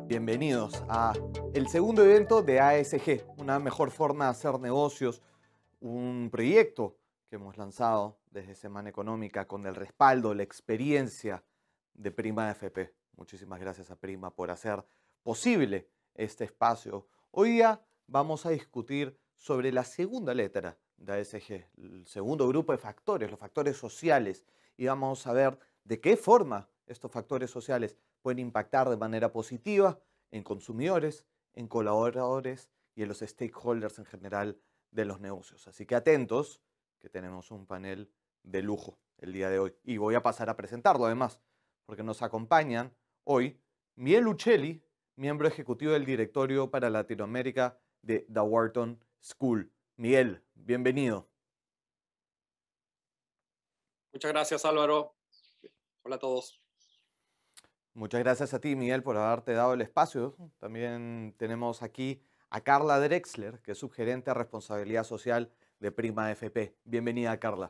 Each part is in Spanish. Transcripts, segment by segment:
Bienvenidos a el segundo evento de ASG, una mejor forma de hacer negocios, un proyecto que hemos lanzado desde Semana Económica con el respaldo, la experiencia de Prima AFP. Muchísimas gracias a Prima por hacer posible este espacio. Hoy día vamos a discutir sobre la segunda letra de ASG, el segundo grupo de factores, los factores sociales, y vamos a ver de qué forma estos factores sociales pueden impactar de manera positiva en consumidores, en colaboradores y en los stakeholders en general de los negocios. Así que atentos, que tenemos un panel de lujo el día de hoy. Y voy a pasar a presentarlo además, porque nos acompañan hoy Miguel Uccelli, miembro ejecutivo del directorio para Latinoamérica de The Wharton School. Miguel, bienvenido. Muchas gracias, Álvaro. Hola a todos. Muchas gracias a ti, Miguel, por haberte dado el espacio. También tenemos aquí a Carla Drexler, que es subgerente de responsabilidad social de Prima AFP. Bienvenida, Carla.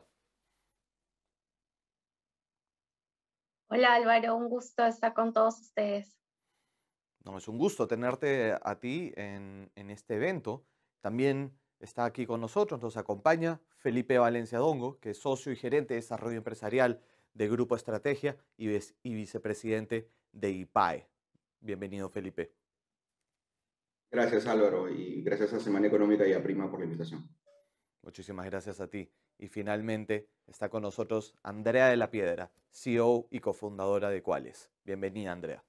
Hola Álvaro, un gusto estar con todos ustedes. No, es un gusto tenerte a ti en este evento. También está aquí con nosotros, nos acompaña Felipe Valencia Dongo, que es socio y gerente de desarrollo empresarial de Grupo Estrategia y vicepresidente de IPAE. Bienvenido, Felipe. Gracias, Álvaro, y gracias a Semana Económica y a Prima por la invitación. Muchísimas gracias a ti. Y finalmente está con nosotros Andrea de la Piedra, CEO y cofundadora de Quales. Bienvenida, Andrea.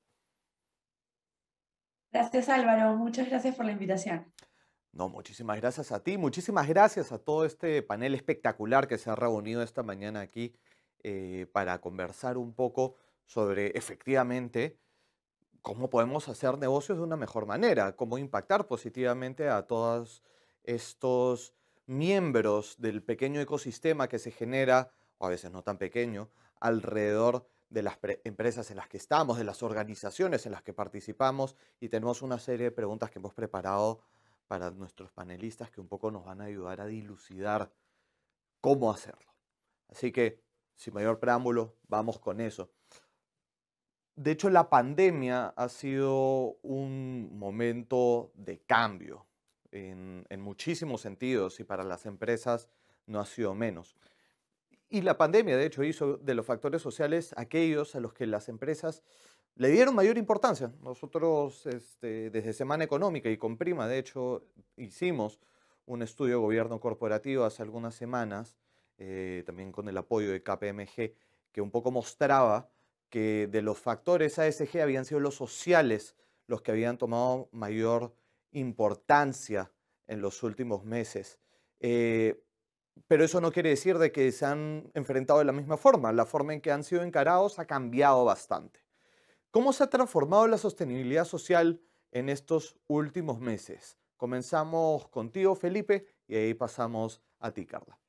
Gracias, Álvaro. Muchas gracias por la invitación. No, muchísimas gracias a ti. Muchísimas gracias a todo este panel espectacular que se ha reunido esta mañana aquí para conversar un poco sobre efectivamente cómo podemos hacer negocios de una mejor manera, cómo impactar positivamente a todos estos miembros del pequeño ecosistema que se genera, o a veces no tan pequeño, alrededor de las empresas en las que estamos, de las organizaciones en las que participamos, y tenemos una serie de preguntas que hemos preparado para nuestros panelistas que un poco nos van a ayudar a dilucidar cómo hacerlo. Así que, sin mayor preámbulo, vamos con eso. De hecho, la pandemia ha sido un momento de cambio en muchísimos sentidos y para las empresas no ha sido menos. Y la pandemia, de hecho, hizo de los factores sociales aquellos a los que las empresas le dieron mayor importancia. Nosotros, desde Semana Económica y con Prima, de hecho, hicimos un estudio de gobierno corporativo hace algunas semanas, también con el apoyo de KPMG, que un poco mostraba que de los factores ASG habían sido los sociales los que habían tomado mayor importancia en los últimos meses. Pero eso no quiere decir de que se han enfrentado de la misma forma. La forma en que han sido encarados ha cambiado bastante. ¿Cómo se ha transformado la sostenibilidad social en estos últimos meses? Comenzamos contigo, Felipe, y ahí pasamos a ti, Carla.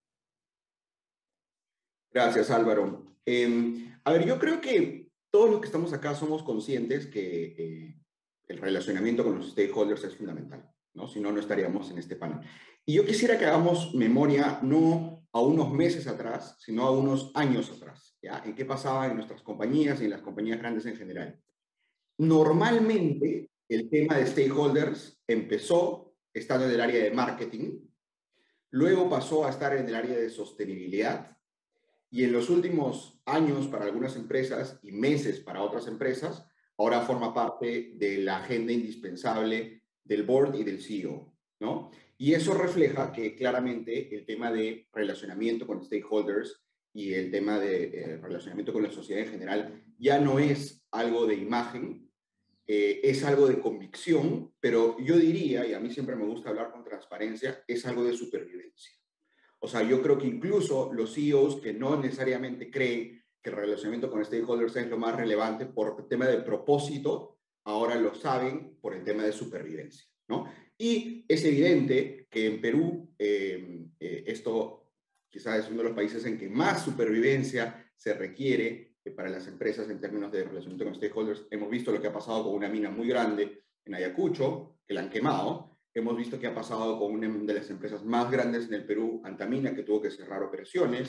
Gracias, Álvaro. A ver, yo creo que todos los que estamos acá somos conscientes que el relacionamiento con los stakeholders es fundamental, ¿no? Si no, no estaríamos en este panel. Y yo quisiera que hagamos memoria no a unos meses atrás, sino a unos años atrás, ¿ya? En qué pasaba en nuestras compañías y en las compañías grandes en general. Normalmente, el tema de stakeholders empezó estando en el área de marketing, luego pasó a estar en el área de sostenibilidad, y en los últimos años para algunas empresas y meses para otras empresas, ahora forma parte de la agenda indispensable del board y del CEO, ¿no? Y eso refleja que claramente el tema de relacionamiento con stakeholders y el tema de relacionamiento con la sociedad en general ya no es algo de imagen, es algo de convicción, pero yo diría, y a mí siempre me gusta hablar con transparencia, es algo de supervivencia. O sea, yo creo que incluso los CEOs que no necesariamente creen que el relacionamiento con stakeholders es lo más relevante por el tema de propósito, ahora lo saben por el tema de supervivencia, ¿no? Y es evidente que en Perú esto quizás es uno de los países en que más supervivencia se requiere para las empresas en términos de relacionamiento con stakeholders. Hemos visto lo que ha pasado con una mina muy grande en Ayacucho, que la han quemado. Hemos visto qué ha pasado con una de las empresas más grandes en el Perú, Antamina, que tuvo que cerrar operaciones.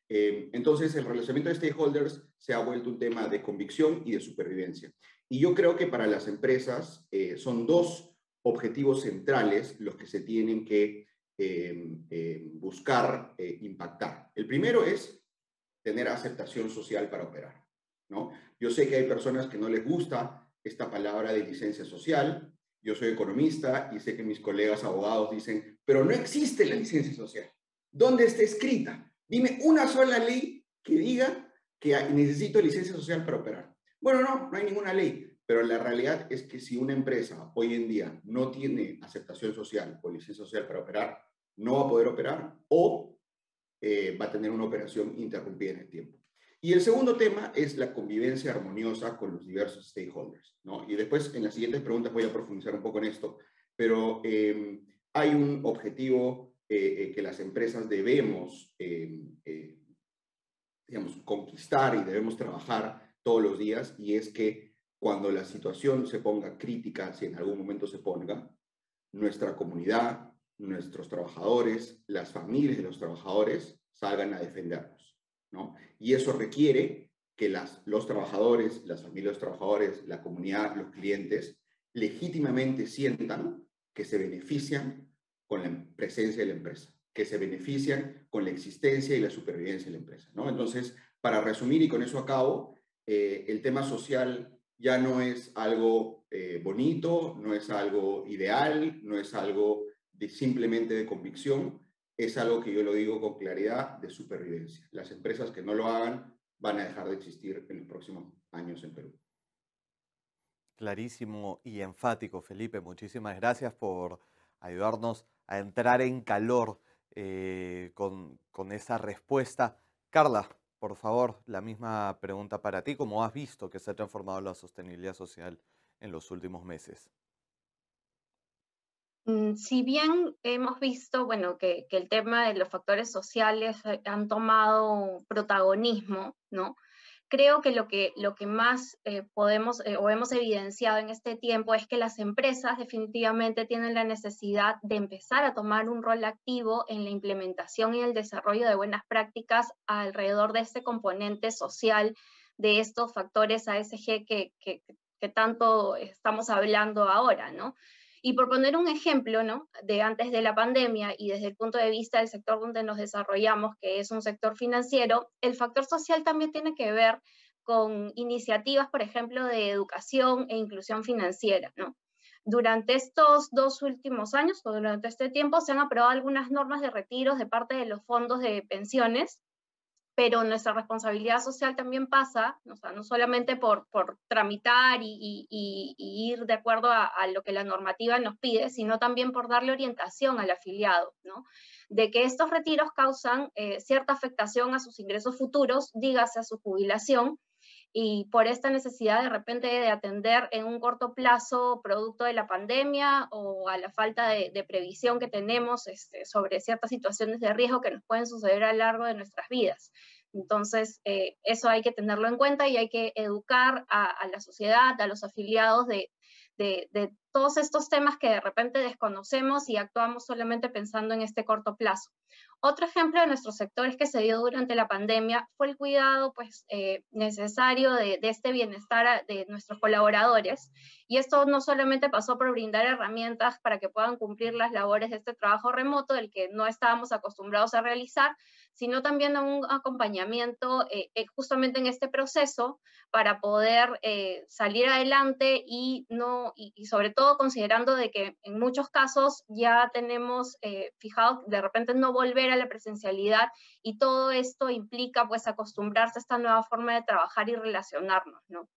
Entonces, el relacionamiento de stakeholders se ha vuelto un tema de convicción y de supervivencia. Y yo creo que para las empresas son dos objetivos centrales los que se tienen que buscar impactar. El primero es tener aceptación social para operar, ¿no? Yo sé que hay personas que no les gusta esta palabra de licencia social. Yo soy economista y sé que mis colegas abogados dicen, pero no existe la licencia social. ¿Dónde está escrita? Dime una sola ley que diga que necesito licencia social para operar. Bueno, no hay ninguna ley, pero la realidad es que si una empresa hoy en día no tiene aceptación social o licencia social para operar, no va a poder operar o va a tener una operación interrumpida en el tiempo. Y el segundo tema es la convivencia armoniosa con los diversos stakeholders, ¿no? Y después en las siguientes preguntas voy a profundizar un poco en esto, pero hay un objetivo que las empresas debemos, digamos, conquistar y debemos trabajar todos los días, y es que cuando la situación se ponga crítica, si en algún momento se ponga, nuestra comunidad, nuestros trabajadores, las familias de los trabajadores salgan a defendernos, ¿no? Y eso requiere que los trabajadores, las familias de los trabajadores, la comunidad, los clientes, legítimamente sientan que se benefician con la presencia de la empresa, que se benefician con la existencia y la supervivencia de la empresa, ¿no? Entonces, para resumir y con eso acabo, el tema social ya no es algo bonito, no es algo ideal, no es algo simplemente de convicción, es algo que yo lo digo con claridad, de supervivencia. Las empresas que no lo hagan van a dejar de existir en los próximos años en Perú. Clarísimo y enfático, Felipe. Muchísimas gracias por ayudarnos a entrar en calor con esa respuesta. Carla, por favor, la misma pregunta para ti. ¿Cómo has visto que se ha transformado la sostenibilidad social en los últimos meses? Si bien hemos visto, bueno, que el tema de los factores sociales han tomado protagonismo, ¿no? Creo que lo que más podemos o hemos evidenciado en este tiempo es que las empresas definitivamente tienen la necesidad de empezar a tomar un rol activo en la implementación y el desarrollo de buenas prácticas alrededor de este componente social, de estos factores ASG que tanto estamos hablando ahora, ¿no? Y por poner un ejemplo, ¿no? De antes de la pandemia y desde el punto de vista del sector donde nos desarrollamos, que es un sector financiero, el factor social también tiene que ver con iniciativas, por ejemplo, de educación e inclusión financiera, ¿no? Durante estos 2 últimos años, o durante este tiempo, se han aprobado algunas normas de retiros de parte de los fondos de pensiones, pero nuestra responsabilidad social también pasa, o sea, no solamente por tramitar y ir de acuerdo a lo que la normativa nos pide, sino también por darle orientación al afiliado, ¿no? De que estos retiros causan cierta afectación a sus ingresos futuros, dígase a su jubilación, y por esta necesidad de repente de atender en un corto plazo producto de la pandemia o a la falta de previsión que tenemos sobre ciertas situaciones de riesgo que nos pueden suceder a lo largo de nuestras vidas. Entonces, eso hay que tenerlo en cuenta y hay que educar a la sociedad, a los afiliados de todos estos temas que de repente desconocemos y actuamos solamente pensando en este corto plazo. Otro ejemplo de nuestros sectores que se dio durante la pandemia fue el cuidado necesario de este bienestar de nuestros colaboradores. Y esto no solamente pasó por brindar herramientas para que puedan cumplir las labores de este trabajo remoto, del que no estábamos acostumbrados a realizar, sino también a un acompañamiento justamente en este proceso para poder salir adelante y sobre todo considerando de que en muchos casos ya tenemos fijado de repente no volver a la presencialidad, y todo esto implica pues acostumbrarse a esta nueva forma de trabajar y relacionarnos, ¿no?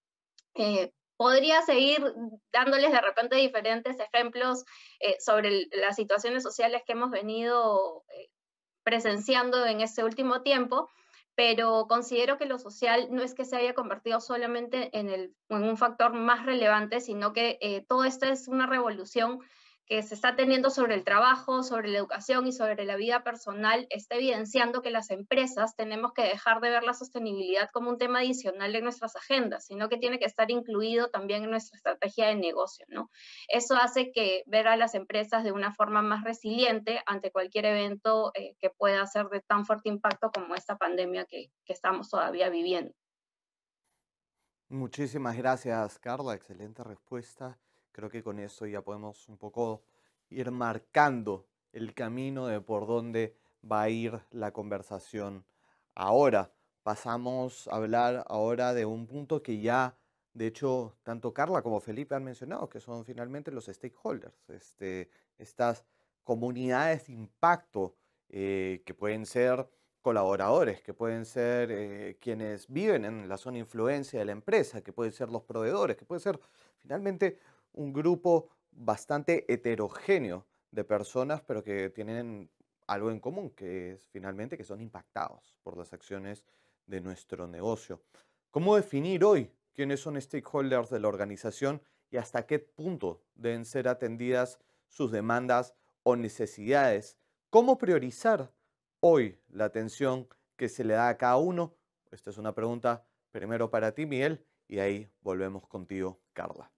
Podría seguir dándoles de repente diferentes ejemplos sobre las situaciones sociales que hemos venido presenciando en este último tiempo, pero considero que lo social no es que se haya convertido solamente en un factor más relevante, sino que todo esto es una revolución que se está teniendo sobre el trabajo, sobre la educación y sobre la vida personal está evidenciando que las empresas tenemos que dejar de ver la sostenibilidad como un tema adicional en nuestras agendas, sino que tiene que estar incluido también en nuestra estrategia de negocio, ¿no? Eso hace que ver a las empresas de una forma más resiliente ante cualquier evento que pueda ser de tan fuerte impacto como esta pandemia que estamos todavía viviendo. Muchísimas gracias, Carla. Excelente respuesta. Creo que con eso ya podemos un poco ir marcando el camino de por dónde va a ir la conversación. Ahora, pasamos a hablar ahora de un punto que ya, de hecho, tanto Carla como Felipe han mencionado, que son finalmente los stakeholders, estas comunidades de impacto que pueden ser colaboradores, que pueden ser quienes viven en la zona de influencia de la empresa, que pueden ser los proveedores, que puede ser finalmente un grupo bastante heterogéneo de personas, pero que tienen algo en común, que es finalmente que son impactados por las acciones de nuestro negocio. ¿Cómo definir hoy quiénes son stakeholders de la organización y hasta qué punto deben ser atendidas sus demandas o necesidades? ¿Cómo priorizar hoy la atención que se le da a cada uno? Esta es una pregunta primero para ti, Miguel, y ahí volvemos contigo, Carla.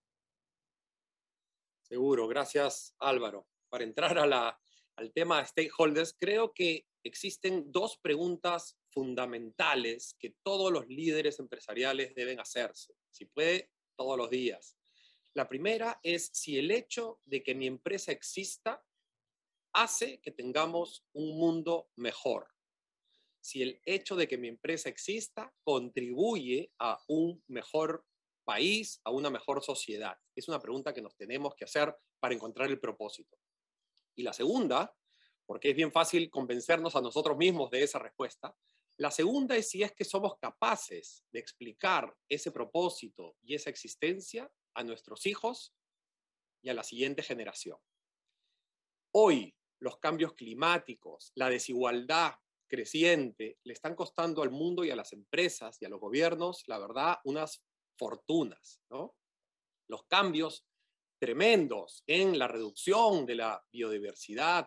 Seguro, gracias Álvaro. Para entrar al tema de stakeholders, creo que existen dos preguntas fundamentales que todos los líderes empresariales deben hacerse, si puede, todos los días. La primera es si el hecho de que mi empresa exista hace que tengamos un mundo mejor. Si el hecho de que mi empresa exista contribuye a un mejor país, a una mejor sociedad. Es una pregunta que nos tenemos que hacer para encontrar el propósito. Y la segunda, porque es bien fácil convencernos a nosotros mismos de esa respuesta, la segunda es si es que somos capaces de explicar ese propósito y esa existencia a nuestros hijos y a la siguiente generación. Hoy, los cambios climáticos, la desigualdad creciente, le están costando al mundo y a las empresas y a los gobiernos, la verdad, unas fortunas, ¿no? Los cambios tremendos en la reducción de la biodiversidad,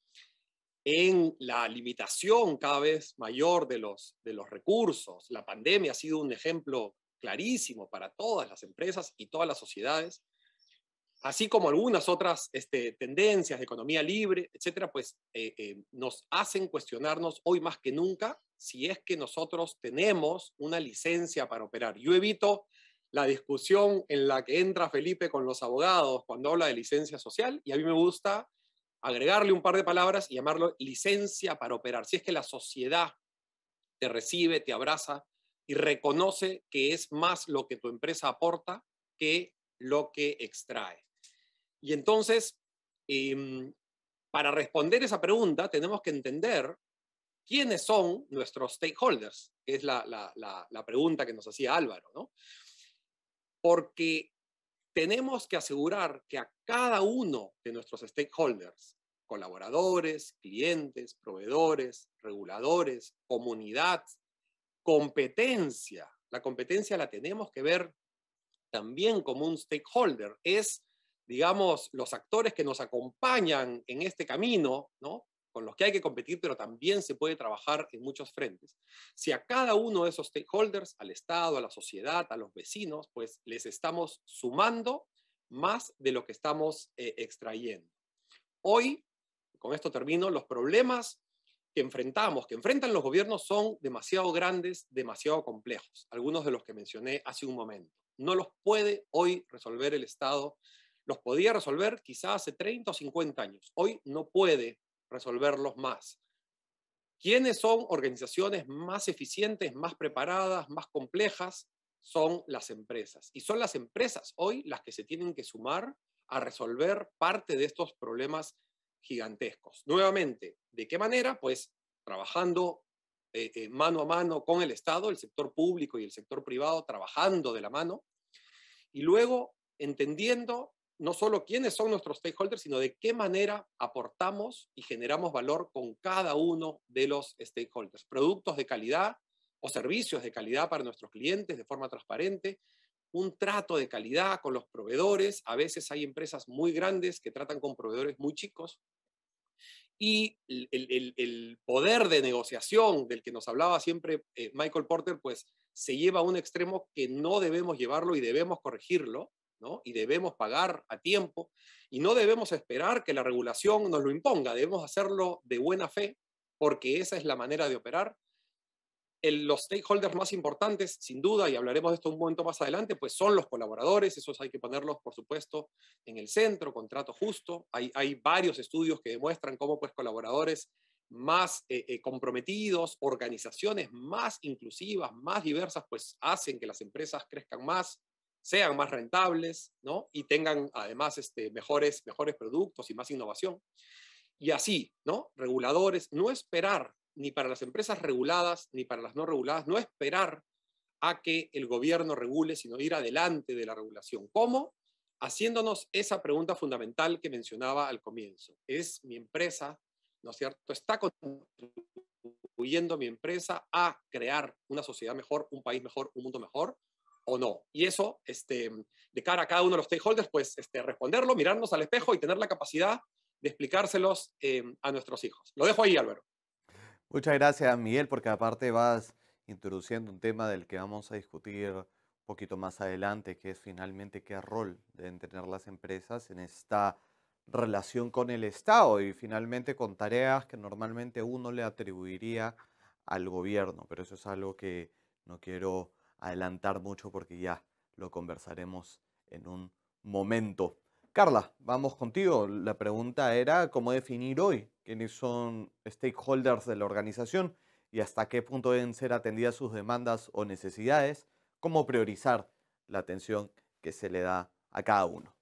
en la limitación cada vez mayor de los recursos. La pandemia ha sido un ejemplo clarísimo para todas las empresas y todas las sociedades, así como algunas otras tendencias de economía libre, etcétera, pues nos hacen cuestionarnos hoy más que nunca si es que nosotros tenemos una licencia para operar. Yo evito la discusión en la que entra Felipe con los abogados cuando habla de licencia social, y a mí me gusta agregarle un par de palabras y llamarlo licencia para operar. Si es que la sociedad te recibe, te abraza y reconoce que es más lo que tu empresa aporta que lo que extrae. Y entonces, para responder esa pregunta, tenemos que entender quiénes son nuestros stakeholders, que es la pregunta que nos hacía Álvaro, ¿no? Porque tenemos que asegurar que a cada uno de nuestros stakeholders, colaboradores, clientes, proveedores, reguladores, comunidad, competencia, la competencia la tenemos que ver también como un stakeholder, es, digamos, los actores que nos acompañan en este camino, ¿no? Con los que hay que competir, pero también se puede trabajar en muchos frentes. Si a cada uno de esos stakeholders, al Estado, a la sociedad, a los vecinos, pues les estamos sumando más de lo que estamos extrayendo. Hoy, con esto termino, los problemas que enfrentan los gobiernos son demasiado grandes, demasiado complejos, algunos de los que mencioné hace un momento. No los puede hoy resolver el Estado, los podía resolver quizás hace 30 o 50 años. Hoy no puede resolverlos más. ¿Quiénes son organizaciones más eficientes, más preparadas, más complejas? Son las empresas. Y son las empresas hoy las que se tienen que sumar a resolver parte de estos problemas gigantescos. Nuevamente, ¿de qué manera? Pues trabajando mano a mano con el Estado, el sector público y el sector privado, trabajando de la mano, y luego entendiendo no solo quiénes son nuestros stakeholders, sino de qué manera aportamos y generamos valor con cada uno de los stakeholders. Productos de calidad o servicios de calidad para nuestros clientes de forma transparente, un trato de calidad con los proveedores. A veces hay empresas muy grandes que tratan con proveedores muy chicos. Y el poder de negociación del que nos hablaba siempre Michael Porter, pues se lleva a un extremo que no debemos llevarlo y debemos corregirlo, ¿no? Y debemos pagar a tiempo y no debemos esperar que la regulación nos lo imponga, debemos hacerlo de buena fe porque esa es la manera de operar. Los stakeholders más importantes, sin duda, y hablaremos de esto un momento más adelante, pues son los colaboradores, esos hay que ponerlos, por supuesto, en el centro, contrato justo. Hay varios estudios que demuestran cómo pues, colaboradores más comprometidos, organizaciones más inclusivas, más diversas, pues hacen que las empresas crezcan más, sean más rentables, ¿no? Y tengan además mejores productos y más innovación. Y así, ¿no? Reguladores, no esperar ni para las empresas reguladas ni para las no reguladas, no esperar a que el gobierno regule, sino ir adelante de la regulación. ¿Cómo? Haciéndonos esa pregunta fundamental que mencionaba al comienzo. ¿Es mi empresa, no es cierto? ¿Está contribuyendo mi empresa a crear una sociedad mejor, un país mejor, un mundo mejor? ¿O no? Y eso, de cara a cada uno de los stakeholders, pues responderlo, mirarnos al espejo y tener la capacidad de explicárselos a nuestros hijos. Lo dejo ahí, Álvaro. Muchas gracias, Miguel, porque aparte vas introduciendo un tema del que vamos a discutir un poquito más adelante, que es finalmente qué rol deben tener las empresas en esta relación con el Estado y finalmente con tareas que normalmente uno le atribuiría al gobierno. Pero eso es algo que no quiero adelantar mucho porque ya lo conversaremos en un momento. Carla, vamos contigo. La pregunta era cómo definir hoy quiénes son stakeholders de la organización y hasta qué punto deben ser atendidas sus demandas o necesidades, cómo priorizar la atención que se le da a cada uno.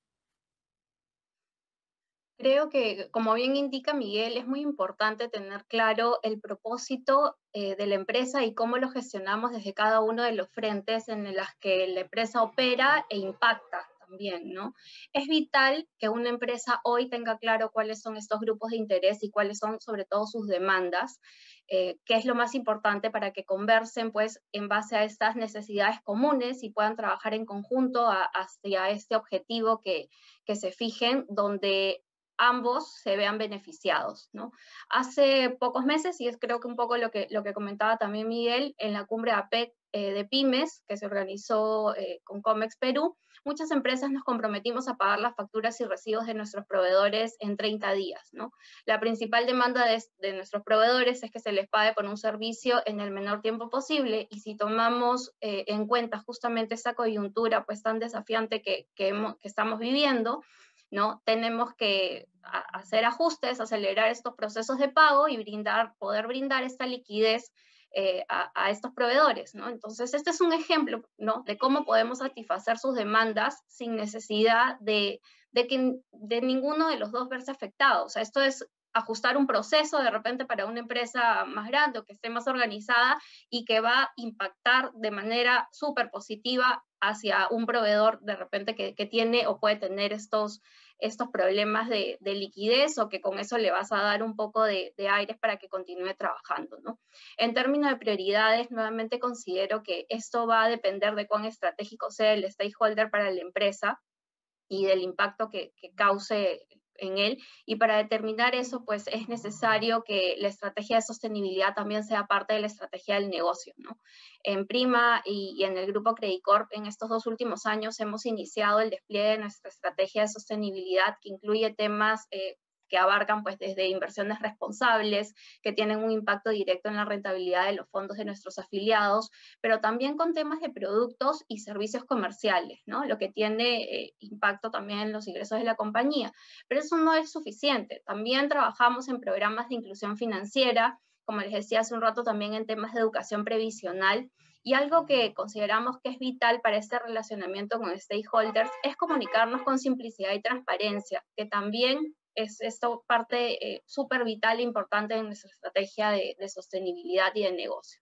Creo que, como bien indica Miguel, es muy importante tener claro el propósito de la empresa y cómo lo gestionamos desde cada uno de los frentes en los que la empresa opera e impacta también, ¿no? Es vital que una empresa hoy tenga claro cuáles son estos grupos de interés y cuáles son sobre todo sus demandas, que es lo más importante para que conversen pues en base a estas necesidades comunes y puedan trabajar en conjunto hacia este objetivo que se fijen, donde ambos se vean beneficiados, ¿no? Hace pocos meses, y es creo que un poco lo que comentaba también Miguel, en la cumbre APEC de pymes que se organizó con COMEX Perú, muchas empresas nos comprometimos a pagar las facturas y recibos de nuestros proveedores en 30 días, ¿no? La principal demanda de nuestros proveedores es que se les pague por un servicio en el menor tiempo posible, y si tomamos en cuenta justamente esa coyuntura pues tan desafiante que estamos viviendo, ¿no? Tenemos que hacer ajustes, acelerar estos procesos de pago y poder brindar esta liquidez a estos proveedores, ¿no? Entonces, este es un ejemplo, ¿no? De cómo podemos satisfacer sus demandas sin necesidad de ninguno de los dos verse afectados. O sea, esto es ajustar un proceso de repente para una empresa más grande o que esté más organizada y que va a impactar de manera súper positiva hacia un proveedor de repente que tiene o puede tener estos problemas de liquidez, o que con eso le vas a dar un poco de aires para que continúe trabajando, ¿no? En términos de prioridades, nuevamente considero que esto va a depender de cuán estratégico sea el stakeholder para la empresa y del impacto que cause en él, y para determinar eso pues es necesario que la estrategia de sostenibilidad también sea parte de la estrategia del negocio, ¿no? En Prima y en el grupo Credicorp en estos 2 últimos años hemos iniciado el despliegue de nuestra estrategia de sostenibilidad, que incluye temas que abarcan pues desde inversiones responsables, que tienen un impacto directo en la rentabilidad de los fondos de nuestros afiliados, pero también con temas de productos y servicios comerciales, ¿no? Lo que tiene impacto también en los ingresos de la compañía. Pero eso no es suficiente. También trabajamos en programas de inclusión financiera, como les decía hace un rato, también en temas de educación previsional. Y algo que consideramos que es vital para este relacionamiento con stakeholders es comunicarnos con simplicidad y transparencia, que también es esto parte súper vital e importante en nuestra estrategia de sostenibilidad y de negocio.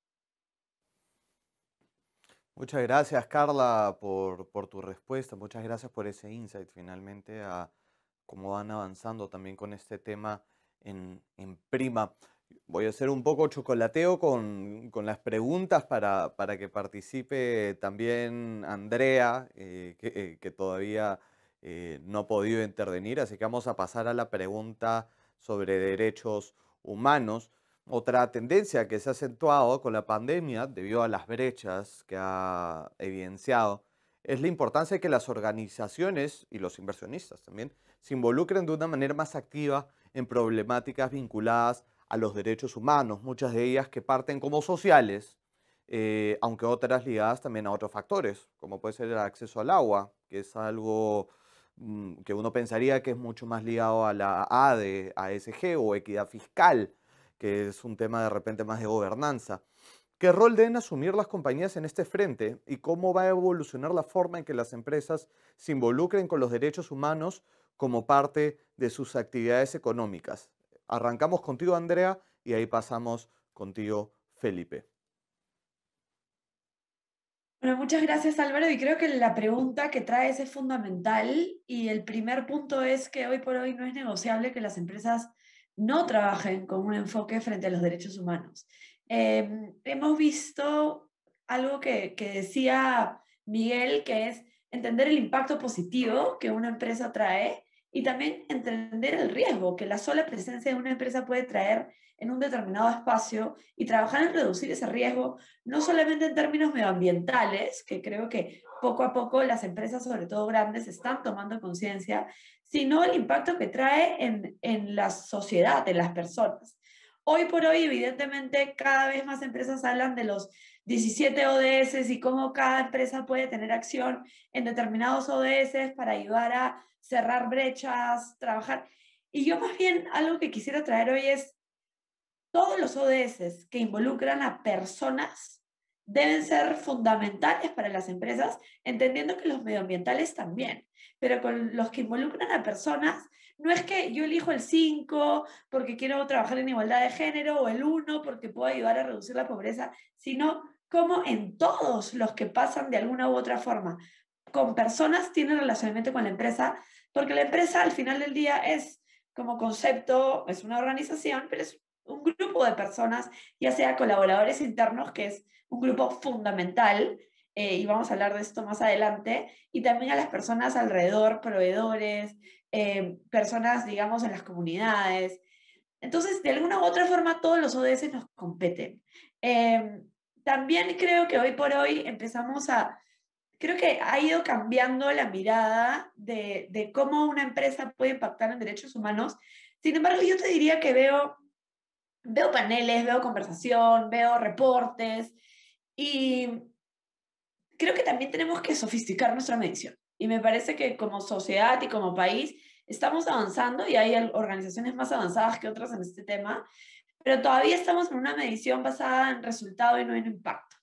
Muchas gracias, Carla, por tu respuesta. Muchas gracias por ese insight finalmente a cómo van avanzando también con este tema en Prima. Voy a hacer un poco chocolateo con las preguntas para que participe también Andrea, que todavía no ha podido intervenir. Así que vamos a pasar a la pregunta sobre derechos humanos. Otra tendencia que se ha acentuado con la pandemia, debido a las brechas que ha evidenciado, es la importancia de que las organizaciones y los inversionistas también se involucren de una manera más activa en problemáticas vinculadas a los derechos humanos, muchas de ellas que parten como sociales, aunque otras ligadas también a otros factores, como puede ser el acceso al agua, que es algo que uno pensaría que es mucho más ligado a la A de ASG o equidad fiscal, que es un tema de repente más de gobernanza. ¿Qué rol deben asumir las compañías en este frente y cómo va a evolucionar la forma en que las empresas se involucren con los derechos humanos como parte de sus actividades económicas? Arrancamos contigo, Andrea, y ahí pasamos contigo, Felipe. Bueno, muchas gracias Álvaro y creo que la pregunta que traes es fundamental y el primer punto es que hoy por hoy no es negociable que las empresas no trabajen con un enfoque frente a los derechos humanos. Hemos visto algo que decía Miguel, que es entender el impacto positivo que una empresa trae y también entender el riesgo que la sola presencia de una empresa puede traer en un determinado espacio y trabajar en reducir ese riesgo no solamente en términos medioambientales, que creo que poco a poco las empresas, sobre todo grandes, están tomando conciencia, sino el impacto que trae en la sociedad, en las personas. Hoy por hoy, evidentemente, cada vez más empresas hablan de los 17 ODS y cómo cada empresa puede tener acción en determinados ODS para ayudar a cerrar brechas, trabajar. Y yo más bien algo que quisiera traer hoy es todos los ODS que involucran a personas deben ser fundamentales para las empresas, entendiendo que los medioambientales también, pero con los que involucran a personas, no es que yo elijo el 5 porque quiero trabajar en igualdad de género o el 1 porque puedo ayudar a reducir la pobreza, sino como en todos los que pasan de alguna u otra forma con personas tienen relacionamiento con la empresa, porque la empresa al final del día es como concepto, es una organización, pero es un grupo de personas, ya sea colaboradores internos, que es un grupo fundamental, y vamos a hablar de esto más adelante, y también a las personas alrededor, proveedores, personas, digamos, en las comunidades. Entonces, de alguna u otra forma, todos los ODS nos competen. También creo que hoy por hoy creo que ha ido cambiando la mirada de cómo una empresa puede impactar en derechos humanos. Sin embargo, yo te diría que veo paneles, veo conversación, veo reportes y creo que también tenemos que sofisticar nuestra medición. Y me parece que como sociedad y como país estamos avanzando y hay organizaciones más avanzadas que otras en este tema, pero todavía estamos en una medición basada en resultado y no en impacto.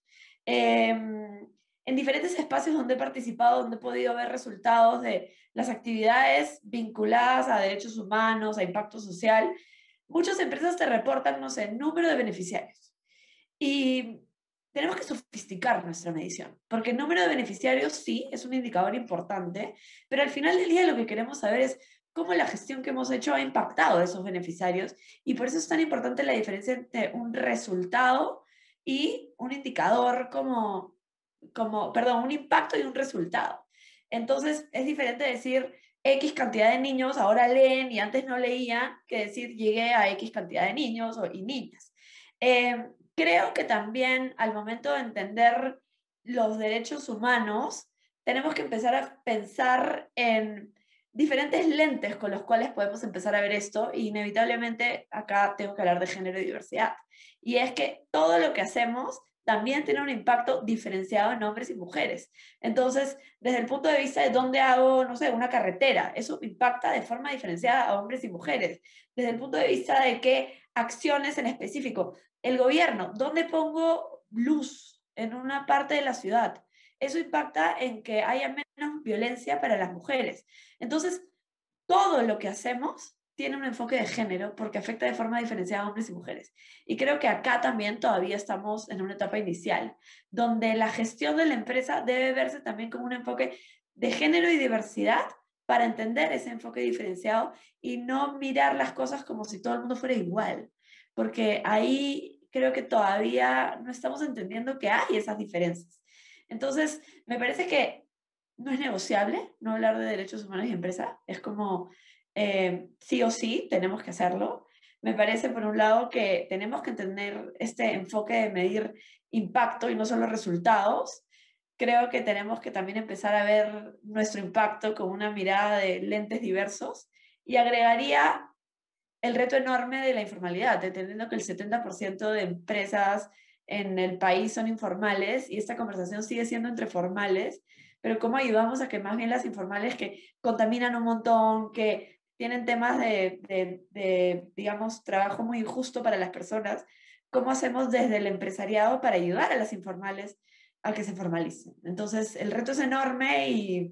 En diferentes espacios donde he participado, donde he podido ver resultados de las actividades vinculadas a derechos humanos, a impacto social, muchas empresas te reportan, no sé, número de beneficiarios. Y tenemos que sofisticar nuestra medición, porque el número de beneficiarios sí es un indicador importante, pero al final del día lo que queremos saber es cómo la gestión que hemos hecho ha impactado a esos beneficiarios y por eso es tan importante la diferencia entre un resultado y un indicador perdón, un impacto y un resultado. Entonces es diferente decir X cantidad de niños ahora leen y antes no leían que decir llegué a X cantidad de niños y niñas. Creo que también al momento de entender los derechos humanos, tenemos que empezar a pensar en diferentes lentes con los cuales podemos empezar a ver esto, y inevitablemente acá tengo que hablar de género y diversidad. Y es que todo lo que hacemos también tiene un impacto diferenciado en hombres y mujeres. Entonces, desde el punto de vista de dónde hago, no sé, una carretera, eso impacta de forma diferenciada a hombres y mujeres. Desde el punto de vista de qué acciones en específico, el gobierno, ¿dónde pongo luz en una parte de la ciudad? Eso impacta en que haya menos violencia para las mujeres. Entonces, todo lo que hacemos tiene un enfoque de género porque afecta de forma diferenciada a hombres y mujeres. Y creo que acá también todavía estamos en una etapa inicial, donde la gestión de la empresa debe verse también como un enfoque de género y diversidad para entender ese enfoque diferenciado y no mirar las cosas como si todo el mundo fuera igual. porque ahí creo que todavía no estamos entendiendo que hay esas diferencias. Entonces, me parece que no es negociable no hablar de derechos humanos y empresa. Es como sí o sí tenemos que hacerlo. Me parece, por un lado, que tenemos que tener este enfoque de medir impacto y no solo resultados. Creo que tenemos que también empezar a ver nuestro impacto con una mirada de lentes diversos y agregaría el reto enorme de la informalidad, entendiendo que el 70% de empresas en el país son informales y esta conversación sigue siendo entre formales, pero cómo ayudamos a que más bien las informales que contaminan un montón, que tienen temas digamos, trabajo muy injusto para las personas, cómo hacemos desde el empresariado para ayudar a las informales a que se formalicen. Entonces, el reto es enorme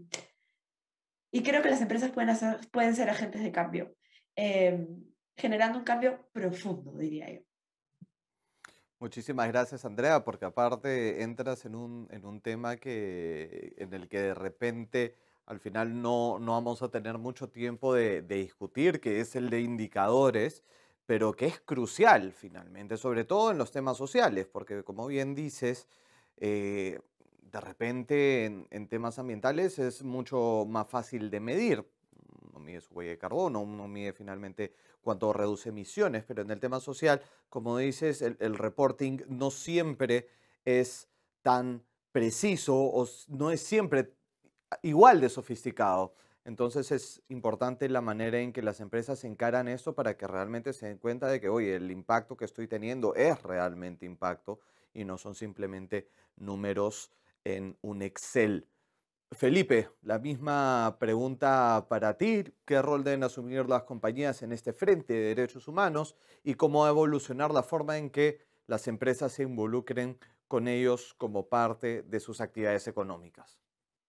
y creo que las empresas pueden ser agentes de cambio. Generando un cambio profundo, diría yo. Muchísimas gracias, Andrea, porque aparte entras en un tema en el que de repente al final no vamos a tener mucho tiempo de discutir, que es el de indicadores, pero que es crucial finalmente, sobre todo en los temas sociales, porque como bien dices, de repente en temas ambientales es mucho más fácil de medir. Uno mide su huella de carbono, uno mide finalmente cuánto reduce emisiones, pero en el tema social, como dices, el reporting no siempre es tan preciso no es siempre igual de sofisticado. Entonces es importante la manera en que las empresas encaran esto para que realmente se den cuenta de que, oye, el impacto que estoy teniendo es realmente impacto y no son simplemente números en un Excel. Felipe, la misma pregunta para ti. ¿Qué rol deben asumir las compañías en este frente de derechos humanos y cómo va a evolucionar la forma en que las empresas se involucren con ellos como parte de sus actividades económicas?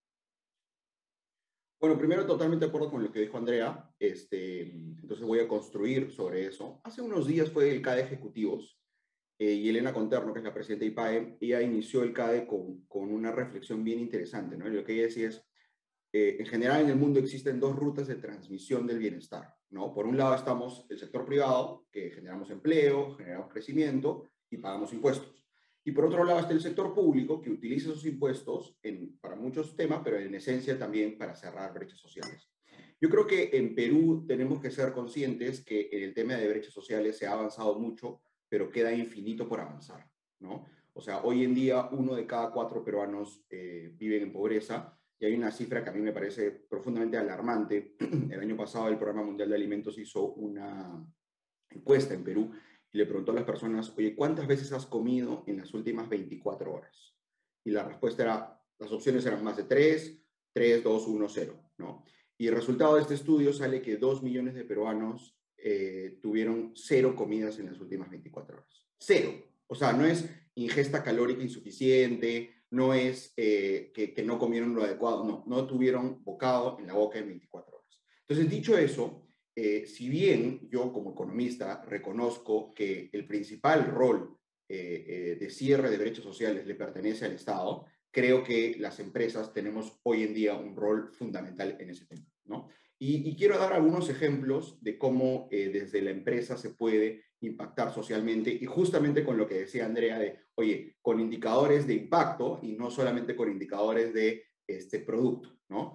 Bueno, primero totalmente de acuerdo con lo que dijo Andrea, entonces voy a construir sobre eso. Hace unos días fue el CADE Ejecutivos y Elena Conterno, que es la presidenta de IPAE, ella inició el CADE con una reflexión bien interesante, ¿no? Y lo que ella decía es, en general en el mundo existen dos rutas de transmisión del bienestar, ¿no? Por un lado estamos el sector privado, que generamos empleo, generamos crecimiento y pagamos impuestos. Y por otro lado está el sector público, que utiliza esos impuestos para muchos temas, pero en esencia también para cerrar brechas sociales. Yo creo que en Perú tenemos que ser conscientes que en el tema de brechas sociales se ha avanzado mucho, pero queda infinito por avanzar, ¿no? O sea, hoy en día 1 de cada 4 peruanos viven en pobreza y hay una cifra que a mí me parece profundamente alarmante. El año pasado el Programa Mundial de Alimentos hizo una encuesta en Perú y le preguntó a las personas, oye, ¿cuántas veces has comido en las últimas 24 horas? Y la respuesta era, las opciones eran más de 3, 3, 2, 1, 0, ¿no? Y el resultado de este estudio sale que 2 millones de peruanos tuvieron 0 comidas en las últimas 24 horas. 0. O sea, no es ingesta calórica insuficiente, no es que no comieron lo adecuado, no tuvieron bocado en la boca en 24 horas. Entonces, dicho eso, si bien yo como economista reconozco que el principal rol de cierre de brechas sociales le pertenece al Estado, creo que las empresas tenemos hoy en día un rol fundamental en ese tema, ¿no? Y quiero dar algunos ejemplos de cómo desde la empresa se puede impactar socialmente y justamente con lo que decía Andrea de, oye, con indicadores de impacto y no solamente con indicadores de este producto, ¿no?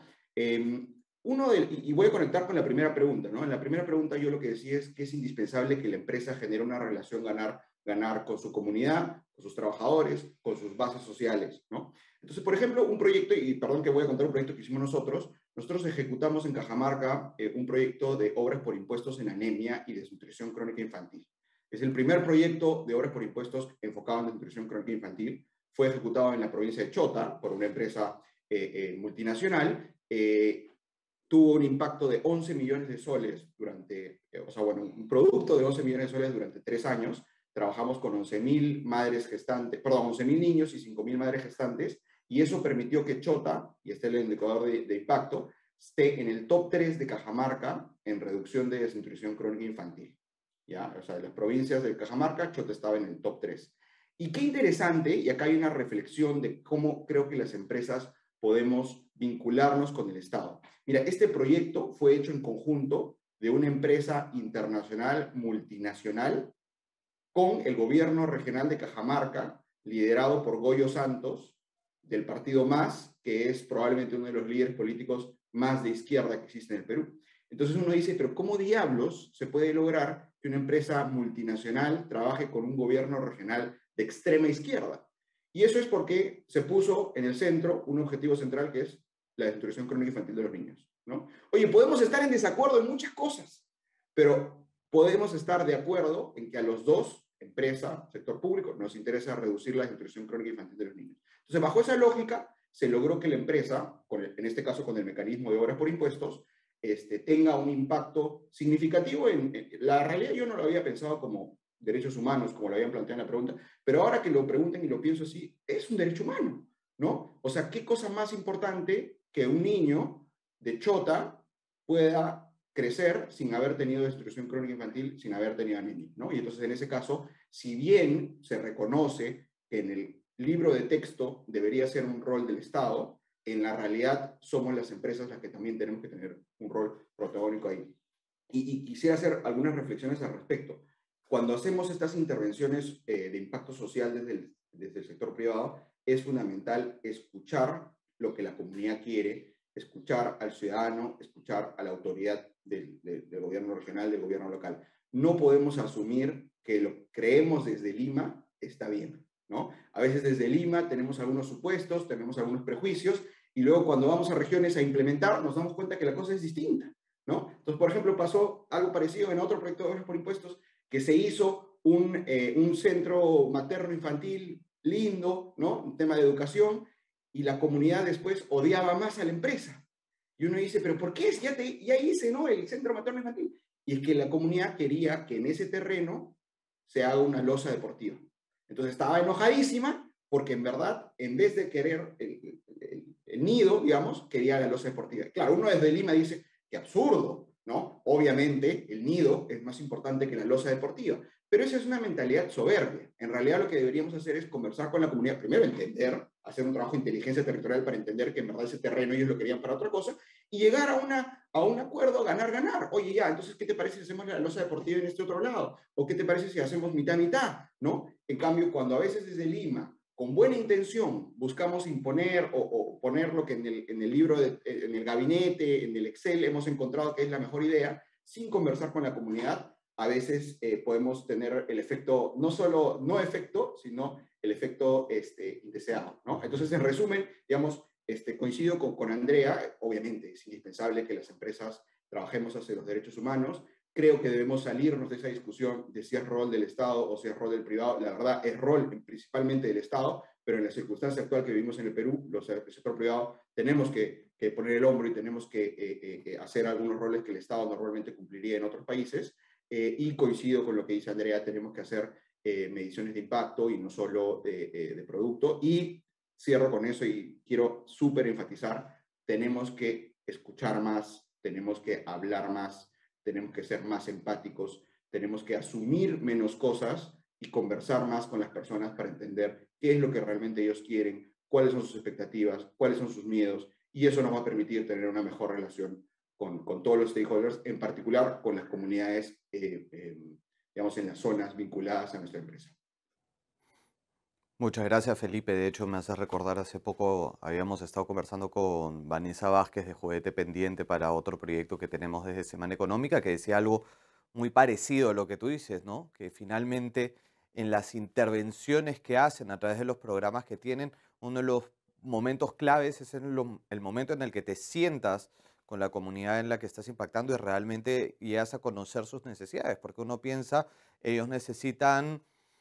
Y voy a conectar con la primera pregunta, ¿no? En la primera pregunta yo lo que decía es que es indispensable que la empresa genere una relación ganar con su comunidad, con sus trabajadores, con sus bases sociales, ¿no? Entonces, por ejemplo, un proyecto, y perdón que voy a contar un proyecto que hicimos nosotros ejecutamos en Cajamarca un proyecto de obras por impuestos en anemia y desnutrición crónica infantil. Es el primer proyecto de obras por impuestos enfocado en desnutrición crónica infantil. Fue ejecutado en la provincia de Chota por una empresa multinacional. Tuvo un impacto de 11 millones de soles un producto de 11 millones de soles durante 3 años. Trabajamos con 11.000 madres gestantes, perdón, 11.000 niños y 5.000 madres gestantes, y eso permitió que Chota, y este es el indicador de impacto, esté en el top 3 de Cajamarca en reducción de desnutrición crónica infantil. ¿Ya? O sea, de las provincias de Cajamarca, Chota estaba en el top 3. Y qué interesante, y acá hay una reflexión de cómo creo que las empresas podemos vincularnos con el Estado. Mira, este proyecto fue hecho en conjunto de una empresa internacional, multinacional, con el gobierno regional de Cajamarca, liderado por Goyo Santos, del partido MAS, que es probablemente uno de los líderes políticos más de izquierda que existe en el Perú. Entonces uno dice, pero ¿cómo diablos se puede lograr que una empresa multinacional trabaje con un gobierno regional de extrema izquierda? Y eso es porque se puso en el centro un objetivo central que es la desnutrición crónica infantil de los niños, ¿no? Oye, podemos estar en desacuerdo en muchas cosas, pero podemos estar de acuerdo en que a los dos, empresa, sector público, nos interesa reducir la desnutrición crónica infantil de los niños. Entonces, bajo esa lógica, se logró que la empresa, en este caso con el mecanismo de obras por impuestos, tenga un impacto significativo la realidad. Yo no lo había pensado como derechos humanos, como lo habían planteado en la pregunta, pero ahora que lo pregunten y lo pienso así, es un derecho humano, ¿no? O sea, ¿qué cosa más importante que un niño de Chota pueda crecer sin haber tenido desnutrición crónica infantil, sin haber tenido anemia, ¿no? Y entonces, en ese caso, si bien se reconoce que en el libro de texto debería ser un rol del Estado, en la realidad somos las empresas las que también tenemos que tener un rol protagónico ahí. Y quisiera hacer algunas reflexiones al respecto. Cuando hacemos estas intervenciones de impacto social desde el sector privado, es fundamental escuchar lo que la comunidad quiere, escuchar al ciudadano, escuchar a la autoridad del gobierno regional, del gobierno local. No podemos asumir que lo que creemos desde Lima está bien, ¿no? A veces desde Lima tenemos algunos supuestos, tenemos algunos prejuicios, y luego cuando vamos a regiones a implementar nos damos cuenta que la cosa es distinta, ¿no? Entonces, por ejemplo, pasó algo parecido en otro proyecto de obras por impuestos, que se hizo un centro materno-infantil lindo, ¿no? Un tema de educación, y la comunidad después odiaba más a la empresa. Y uno dice, ¿pero por qué? Ya hice, ¿no? El centro materno-infantil. Y es que la comunidad quería que en ese terreno se haga una losa deportiva. Entonces estaba enojadísima porque en verdad, en vez de querer el nido, digamos, quería la losa deportiva. Claro, uno desde Lima dice, qué absurdo, ¿no? Obviamente el nido es más importante que la losa deportiva, pero esa es una mentalidad soberbia. En realidad lo que deberíamos hacer es conversar con la comunidad, primero entender, hacer un trabajo de inteligencia territorial para entender que en verdad ese terreno ellos lo querían para otra cosa, y llegar a un acuerdo, ganar. Oye, ya, entonces, ¿qué te parece si hacemos la losa deportiva en este otro lado? ¿O qué te parece si hacemos mitad-mitad? ¿No? En cambio, cuando a veces desde Lima, con buena intención, buscamos imponer o poner lo que en el libro, en el gabinete, en el Excel, hemos encontrado que es la mejor idea, sin conversar con la comunidad, a veces podemos tener el efecto, no solo no efecto, sino el efecto indeseado, ¿no? Entonces, en resumen, digamos, coincido con Andrea, obviamente es indispensable que las empresas trabajemos hacia los derechos humanos. Creo que debemos salirnos de esa discusión de si es rol del Estado o si es rol del privado. La verdad, es rol principalmente del Estado, pero en la circunstancia actual que vivimos en el Perú, el sector privado, tenemos que poner el hombro y tenemos que hacer algunos roles que el Estado normalmente cumpliría en otros países. Y coincido con lo que dice Andrea, tenemos que hacer mediciones de impacto y no solo de producto. Y cierro con eso y quiero súper enfatizar, tenemos que escuchar más, tenemos que hablar más, tenemos que ser más empáticos, tenemos que asumir menos cosas y conversar más con las personas para entender qué es lo que realmente ellos quieren, cuáles son sus expectativas, cuáles son sus miedos, y eso nos va a permitir tener una mejor relación con todos los stakeholders, en particular con las comunidades, digamos, en las zonas vinculadas a nuestra empresa. Muchas gracias, Felipe. De hecho, me hace recordar, hace poco habíamos estado conversando con Vanessa Vázquez de Juguete Pendiente para otro proyecto que tenemos desde Semana Económica, que decía algo muy parecido a lo que tú dices, ¿no? Que finalmente en las intervenciones que hacen a través de los programas que tienen, uno de los momentos claves es el momento en el que te sientas con la comunidad en la que estás impactando y realmente llegas a conocer sus necesidades, porque uno piensa, ellos necesitan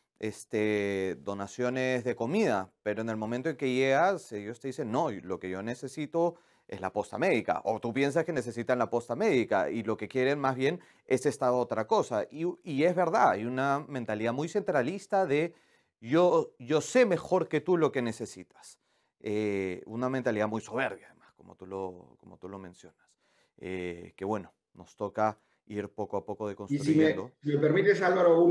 donaciones de comida, pero en el momento en que llegas, ellos te dicen, no, lo que yo necesito es la posta médica, o tú piensas que necesitan la posta médica y lo que quieren más bien es esta otra cosa. Y es verdad, hay una mentalidad muy centralista de yo sé mejor que tú lo que necesitas. Una mentalidad muy soberbia, además, como tú lo mencionas. Que bueno, nos toca ir poco a poco Y deconstruyendo. si me permites, Álvaro,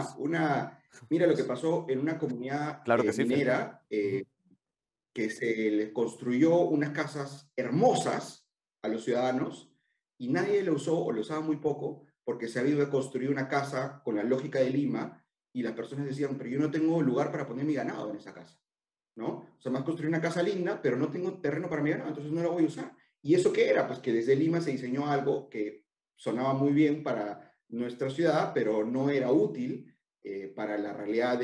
mira lo que pasó en una comunidad Claro que sí, Felipe. minera, que se les construyó unas casas hermosas a los ciudadanos y nadie lo usó o lo usaba muy poco porque se había construido una casa con la lógica de Lima y las personas decían, pero yo no tengo lugar para poner mi ganado en esa casa, ¿no? O sea, me has construido una casa linda, pero no tengo terreno para mi ganado, entonces no la voy a usar. ¿Y eso qué era? Pues que desde Lima se diseñó algo que sonaba muy bien para nuestra ciudad, pero no era útil para la realidad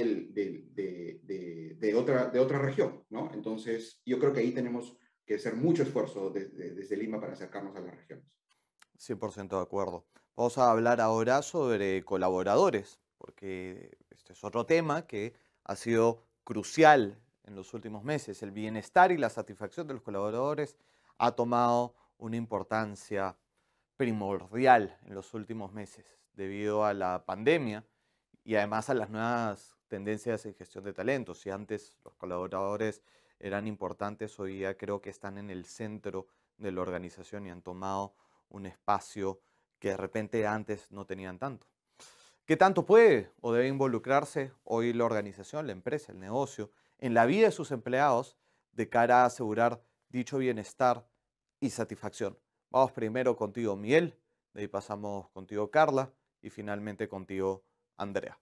de otra región, ¿no? Entonces, yo creo que ahí tenemos que hacer mucho esfuerzo desde Lima para acercarnos a las regiones. 100% de acuerdo. Vamos a hablar ahora sobre colaboradores, porque este es otro tema que ha sido crucial en los últimos meses. El bienestar y la satisfacción de los colaboradores ha tomado una importancia primordial en los últimos meses debido a la pandemia y además a las nuevas tendencias en gestión de talentos. Si antes los colaboradores eran importantes, hoy día creo que están en el centro de la organización y han tomado un espacio que de repente antes no tenían tanto. ¿Qué tanto puede o debe involucrarse hoy la organización, la empresa, el negocio, en la vida de sus empleados de cara a asegurar dicho bienestar y satisfacción? Vamos primero contigo, Miguel, de ahí pasamos contigo, Carla, y finalmente contigo, Andrea.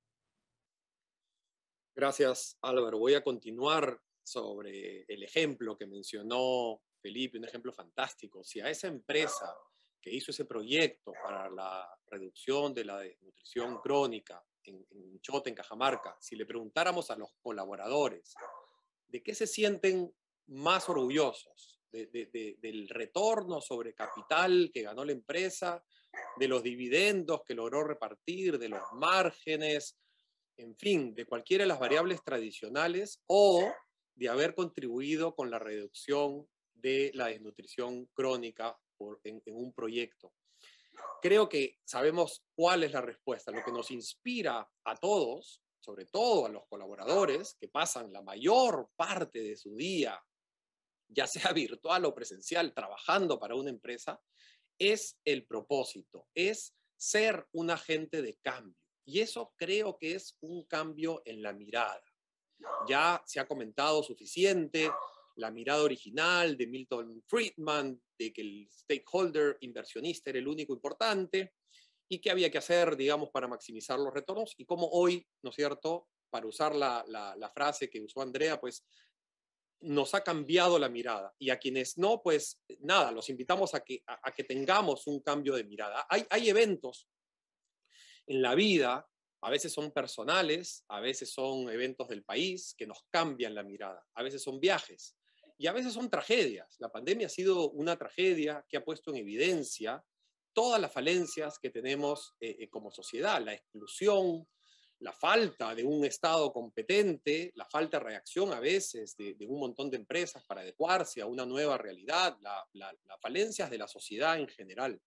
Gracias, Álvaro. Voy a continuar sobre el ejemplo que mencionó Felipe, un ejemplo fantástico. Si a esa empresa que hizo ese proyecto para la reducción de la desnutrición crónica en Chota, en Cajamarca, si le preguntáramos a los colaboradores de qué se sienten más orgullosos, del retorno sobre capital que ganó la empresa, de los dividendos que logró repartir, de los márgenes, en fin, de cualquiera de las variables tradicionales o de haber contribuido con la reducción de la desnutrición crónica en un proyecto. Creo que sabemos cuál es la respuesta. Lo que nos inspira a todos, sobre todo a los colaboradores que pasan la mayor parte de su día, ya sea virtual o presencial, trabajando para una empresa, es el propósito, es ser un agente de cambio. Y eso creo que es un cambio en la mirada. Ya se ha comentado suficiente la mirada original de Milton Friedman, de que el stakeholder inversionista era el único importante y qué había que hacer, digamos, para maximizar los retornos y cómo hoy, ¿no es cierto?, para usar la frase que usó Andrea, pues nos ha cambiado la mirada. Y a quienes no, pues nada, los invitamos a que tengamos un cambio de mirada. Hay eventos en la vida, a veces son personales, a veces son eventos del país que nos cambian la mirada, a veces son viajes y a veces son tragedias. La pandemia ha sido una tragedia que ha puesto en evidencia todas las falencias que tenemos como sociedad, la exclusión, la falta de un Estado competente, la falta de reacción a veces de un montón de empresas para adecuarse a una nueva realidad, las falencias de la sociedad en general.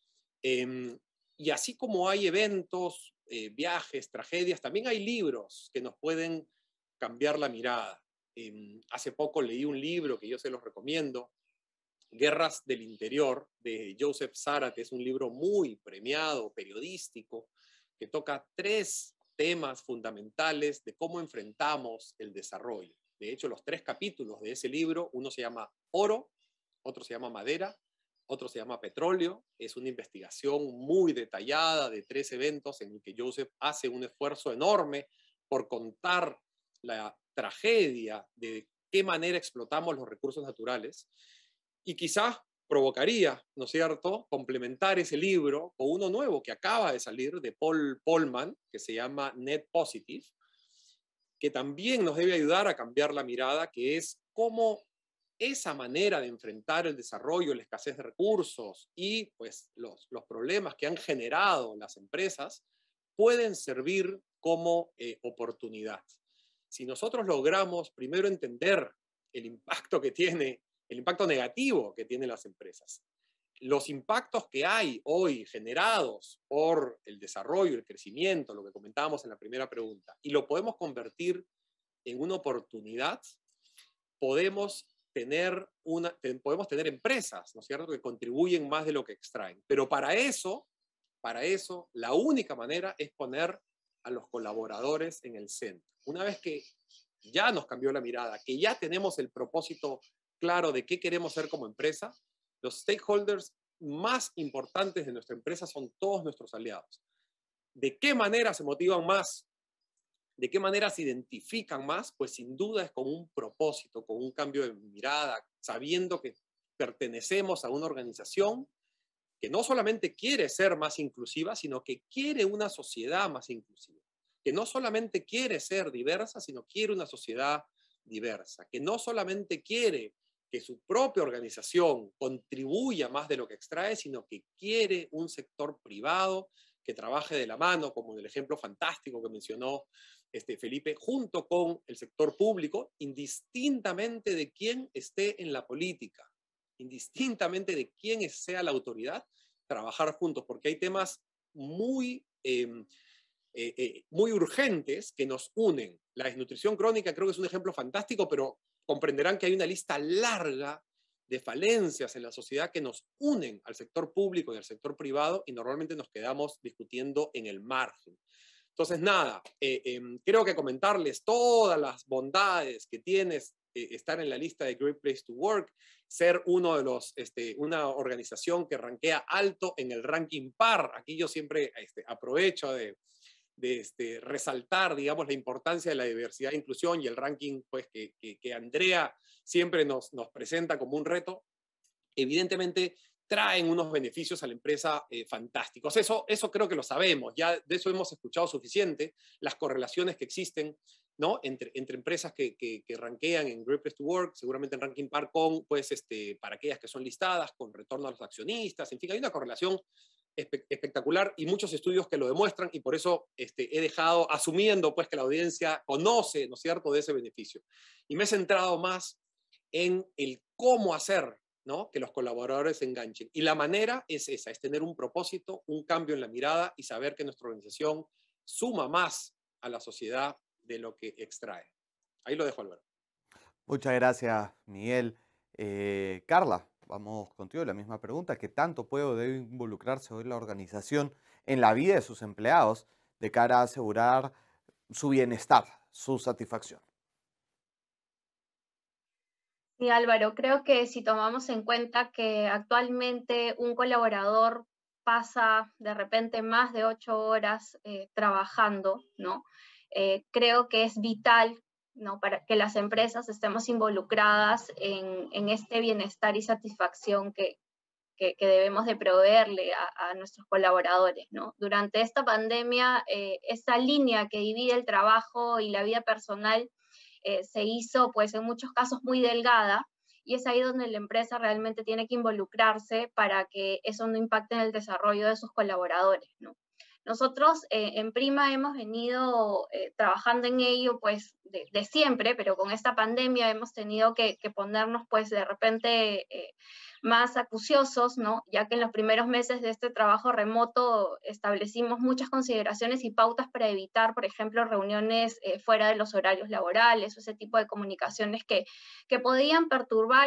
Y así como hay eventos, viajes, tragedias, también hay libros que nos pueden cambiar la mirada. Hace poco leí un libro que yo se los recomiendo, Guerras del Interior, de Joseph Zárate. Es un libro muy premiado, periodístico, que toca 3 temas fundamentales de cómo enfrentamos el desarrollo. De hecho, los 3 capítulos de ese libro, uno se llama Oro, otro se llama Madera, otro se llama Petróleo. Es una investigación muy detallada de 3 eventos en el que Joseph hace un esfuerzo enorme por contar la tragedia de qué manera explotamos los recursos naturales y quizás provocaría, ¿no es cierto?, complementar ese libro con uno nuevo que acaba de salir de Paul Polman, que se llama Net Positive, que también nos debe ayudar a cambiar la mirada, que es cómo esa manera de enfrentar el desarrollo, la escasez de recursos y pues los problemas que han generado las empresas pueden servir como oportunidad. Si nosotros logramos primero entender el impacto que tiene, el impacto negativo que tienen las empresas, los impactos que hay hoy generados por el desarrollo, el crecimiento, lo que comentábamos en la primera pregunta, y lo podemos convertir en una oportunidad, podemos tener empresas, ¿no es cierto?, que contribuyen más de lo que extraen. Pero para eso, la única manera es poner a los colaboradores en el centro. Una vez que ya nos cambió la mirada, que ya tenemos el propósito claro de qué queremos ser como empresa, los stakeholders más importantes de nuestra empresa son todos nuestros aliados. ¿De qué manera se motivan más ¿De qué manera se identifican más? Pues sin duda es con un propósito, con un cambio de mirada, sabiendo que pertenecemos a una organización que no solamente quiere ser más inclusiva, sino que quiere una sociedad más inclusiva, que no solamente quiere ser diversa, sino quiere una sociedad diversa, que no solamente quiere que su propia organización contribuya más de lo que extrae, sino que quiere un sector privado que trabaje de la mano, como en el ejemplo fantástico que mencionó Felipe, junto con el sector público, indistintamente de quién esté en la política, indistintamente de quién sea la autoridad, trabajar juntos, porque hay temas muy, muy urgentes que nos unen. La desnutrición crónica creo que es un ejemplo fantástico, pero comprenderán que hay una lista larga de falencias en la sociedad que nos unen al sector público y al sector privado y normalmente nos quedamos discutiendo en el margen. Entonces, nada, creo que comentarles todas las bondades que tienes estar en la lista de Great Place to Work, ser uno de los, una organización que rankea alto en el ranking PAR. Aquí yo siempre aprovecho de resaltar, digamos, la importancia de la diversidad e inclusión y el ranking pues, que Andrea siempre nos presenta como un reto. Evidentemente, traen unos beneficios a la empresa fantásticos. Eso creo que lo sabemos, ya de eso hemos escuchado suficiente, las correlaciones que existen, ¿no? entre empresas que rankean en Great Place to Work, seguramente en Ranking Par con, pues, para aquellas que son listadas, con retorno a los accionistas, en fin, hay una correlación espectacular y muchos estudios que lo demuestran y por eso he dejado, asumiendo pues que la audiencia conoce, ¿no es cierto?, de ese beneficio. Y me he centrado más en el cómo hacer, ¿no?, que los colaboradores se enganchen. Y la manera es esa, es tener un propósito, un cambio en la mirada y saber que nuestra organización suma más a la sociedad de lo que extrae. Ahí lo dejo, Alberto. Muchas gracias, Miguel. Carla, vamos contigo, la misma pregunta. ¿Qué tanto puede o debe involucrarse hoy la organización en la vida de sus empleados de cara a asegurar su bienestar, su satisfacción? Sí, Álvaro, creo que si tomamos en cuenta que actualmente un colaborador pasa de repente más de 8 horas trabajando, ¿no? Creo que es vital, ¿no?, para que las empresas estemos involucradas en este bienestar y satisfacción que debemos de proveerle a nuestros colaboradores, ¿no? Durante esta pandemia, esta línea que divide el trabajo y la vida personal se hizo, pues, en muchos casos muy delgada, y es ahí donde la empresa realmente tiene que involucrarse para que eso no impacte en el desarrollo de sus colaboradores, ¿no? Nosotros en Prima hemos venido trabajando en ello pues de siempre, pero con esta pandemia hemos tenido que ponernos pues de repente más acuciosos, ¿no? Ya que en los primeros meses de este trabajo remoto establecimos muchas consideraciones y pautas para evitar, por ejemplo, reuniones fuera de los horarios laborales o ese tipo de comunicaciones que podían perturbar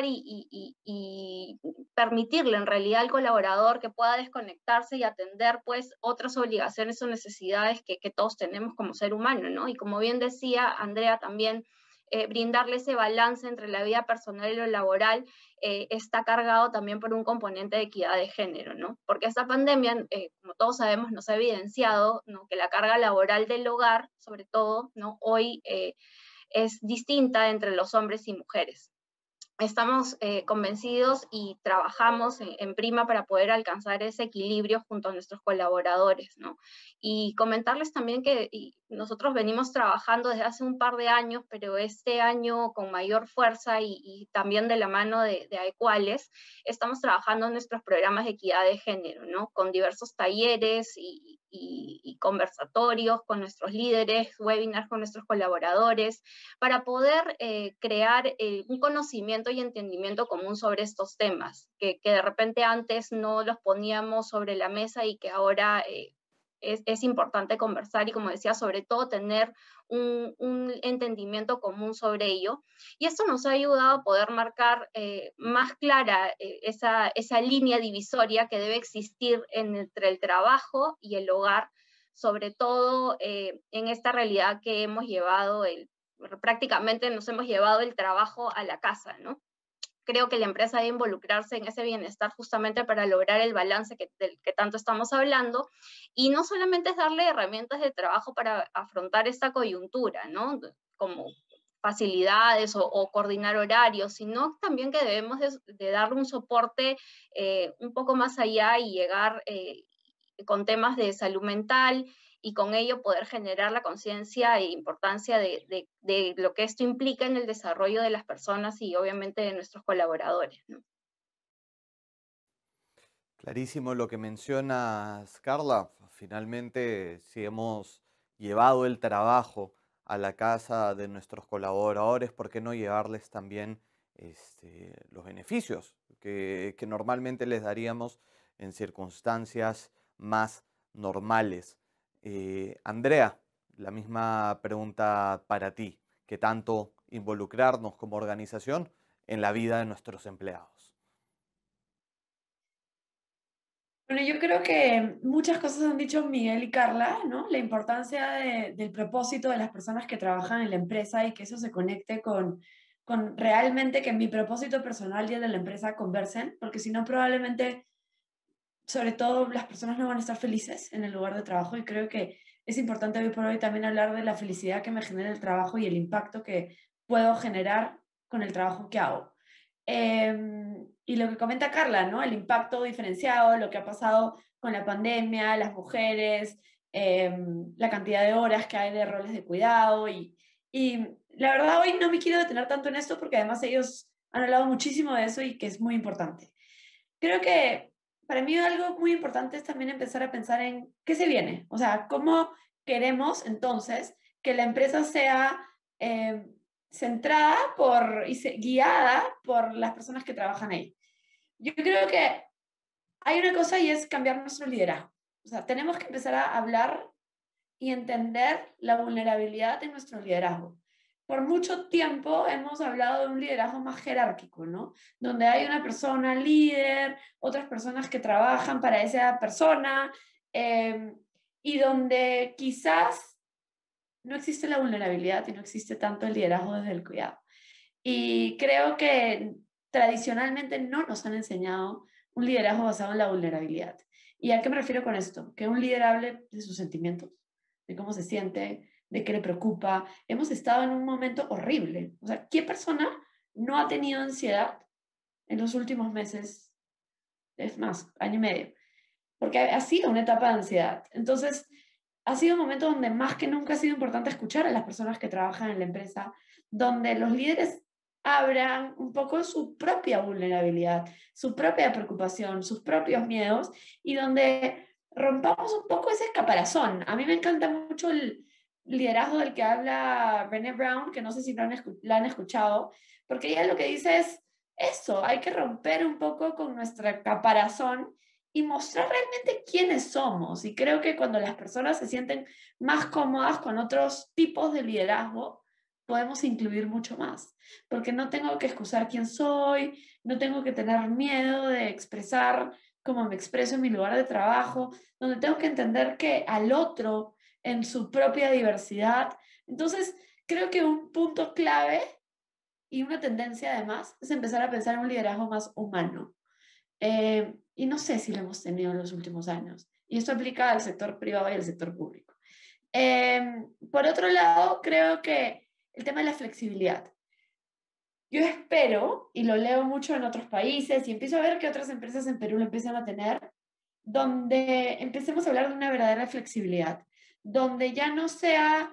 y permitirle en realidad al colaborador que pueda desconectarse y atender pues otras obligaciones o necesidades que todos tenemos como ser humano, ¿no? Y como bien decía Andrea también, brindarle ese balance entre la vida personal y lo laboral está cargado también por un componente de equidad de género, ¿no? Porque esta pandemia, como todos sabemos, nos ha evidenciado, ¿no?, que la carga laboral del hogar, sobre todo, ¿no?, hoy es distinta entre los hombres y mujeres. Estamos convencidos y trabajamos en Prima para poder alcanzar ese equilibrio junto a nuestros colaboradores, ¿no? Y comentarles también que nosotros venimos trabajando desde hace un par de años, pero este año con mayor fuerza y también de la mano de Aequales, estamos trabajando en nuestros programas de equidad de género, ¿no? Con diversos talleres y conversatorios con nuestros líderes, webinars con nuestros colaboradores, para poder crear un conocimiento y entendimiento común sobre estos temas, que de repente antes no los poníamos sobre la mesa y que ahora es importante conversar y, como decía, sobre todo tener un entendimiento común sobre ello. Y esto nos ha ayudado a poder marcar más clara esa línea divisoria que debe existir entre el trabajo y el hogar, sobre todo en esta realidad que hemos llevado prácticamente nos hemos llevado el trabajo a la casa, ¿no? creo que la empresa debe involucrarse en ese bienestar justamente para lograr el balance del que tanto estamos hablando, y no solamente es darle herramientas de trabajo para afrontar esta coyuntura, ¿no? Como facilidades o coordinar horarios, sino también que debemos de darle un soporte un poco más allá y llegar con temas de salud mental, y con ello poder generar la conciencia e importancia de lo que esto implica en el desarrollo de las personas y obviamente de nuestros colaboradores, ¿no? Clarísimo lo que mencionas, Carla. Finalmente, si hemos llevado el trabajo a la casa de nuestros colaboradores, ¿por qué no llevarles también los beneficios que normalmente les daríamos en circunstancias más normales? Andrea, la misma pregunta para ti. ¿Qué tanto involucrarnos como organización en la vida de nuestros empleados? Bueno, yo creo que muchas cosas han dicho Miguel y Carla, ¿no? La importancia del propósito de las personas que trabajan en la empresa y que eso se conecte con realmente que mi propósito personal y el de la empresa conversen, porque si no probablemente, sobre todo, las personas no van a estar felices en el lugar de trabajo, y creo que es importante hoy por hoy también hablar de la felicidad que me genera el trabajo y el impacto que puedo generar con el trabajo que hago. Y lo que comenta Carla, ¿no? El impacto diferenciado, lo que ha pasado con la pandemia, las mujeres, la cantidad de horas que hay de roles de cuidado. Y la verdad hoy no me quiero detener tanto en esto porque además ellos han hablado muchísimo de eso y que es muy importante. Creo que para mí algo muy importante es también empezar a pensar en qué se viene. O sea, cómo queremos entonces que la empresa sea centrada guiada por las personas que trabajan ahí. Yo creo que hay una cosa y es cambiar nuestro liderazgo. O sea, tenemos que empezar a hablar y entender la vulnerabilidad de nuestro liderazgo. Por mucho tiempo hemos hablado de un liderazgo más jerárquico, ¿no? Donde hay una persona líder, otras personas que trabajan para esa persona, y donde quizás no existe la vulnerabilidad y no existe tanto el liderazgo desde el cuidado. Y creo que tradicionalmente no nos han enseñado un liderazgo basado en la vulnerabilidad. ¿Y a qué me refiero con esto? Que un líder hable de sus sentimientos, de cómo se siente, de qué le preocupa. Hemos estado en un momento horrible. O sea, ¿qué persona no ha tenido ansiedad en los últimos meses? Es más, año y medio. Porque ha sido una etapa de ansiedad. Entonces, ha sido un momento donde más que nunca ha sido importante escuchar a las personas que trabajan en la empresa, donde los líderes abran un poco su propia vulnerabilidad, su propia preocupación, sus propios miedos, y donde rompamos un poco ese caparazón. A mí me encanta mucho el liderazgo del que habla Brené Brown, que no sé si la han escuchado, porque ella lo que dice es eso, hay que romper un poco con nuestra caparazón y mostrar realmente quiénes somos. Y creo que cuando las personas se sienten más cómodas con otros tipos de liderazgo, podemos incluir mucho más, porque no tengo que excusar quién soy, no tengo que tener miedo de expresar cómo me expreso en mi lugar de trabajo, donde tengo que entender que al otro en su propia diversidad. Entonces, creo que un punto clave y una tendencia además es empezar a pensar en un liderazgo más humano. Y no sé si lo hemos tenido en los últimos años. Y esto aplica al sector privado y al sector público. Por otro lado, creo que el tema de la flexibilidad. Yo espero, y lo leo mucho en otros países, y empiezo a ver que otras empresas en Perú lo empiezan a tener, donde empecemos a hablar de una verdadera flexibilidad, donde ya no sea,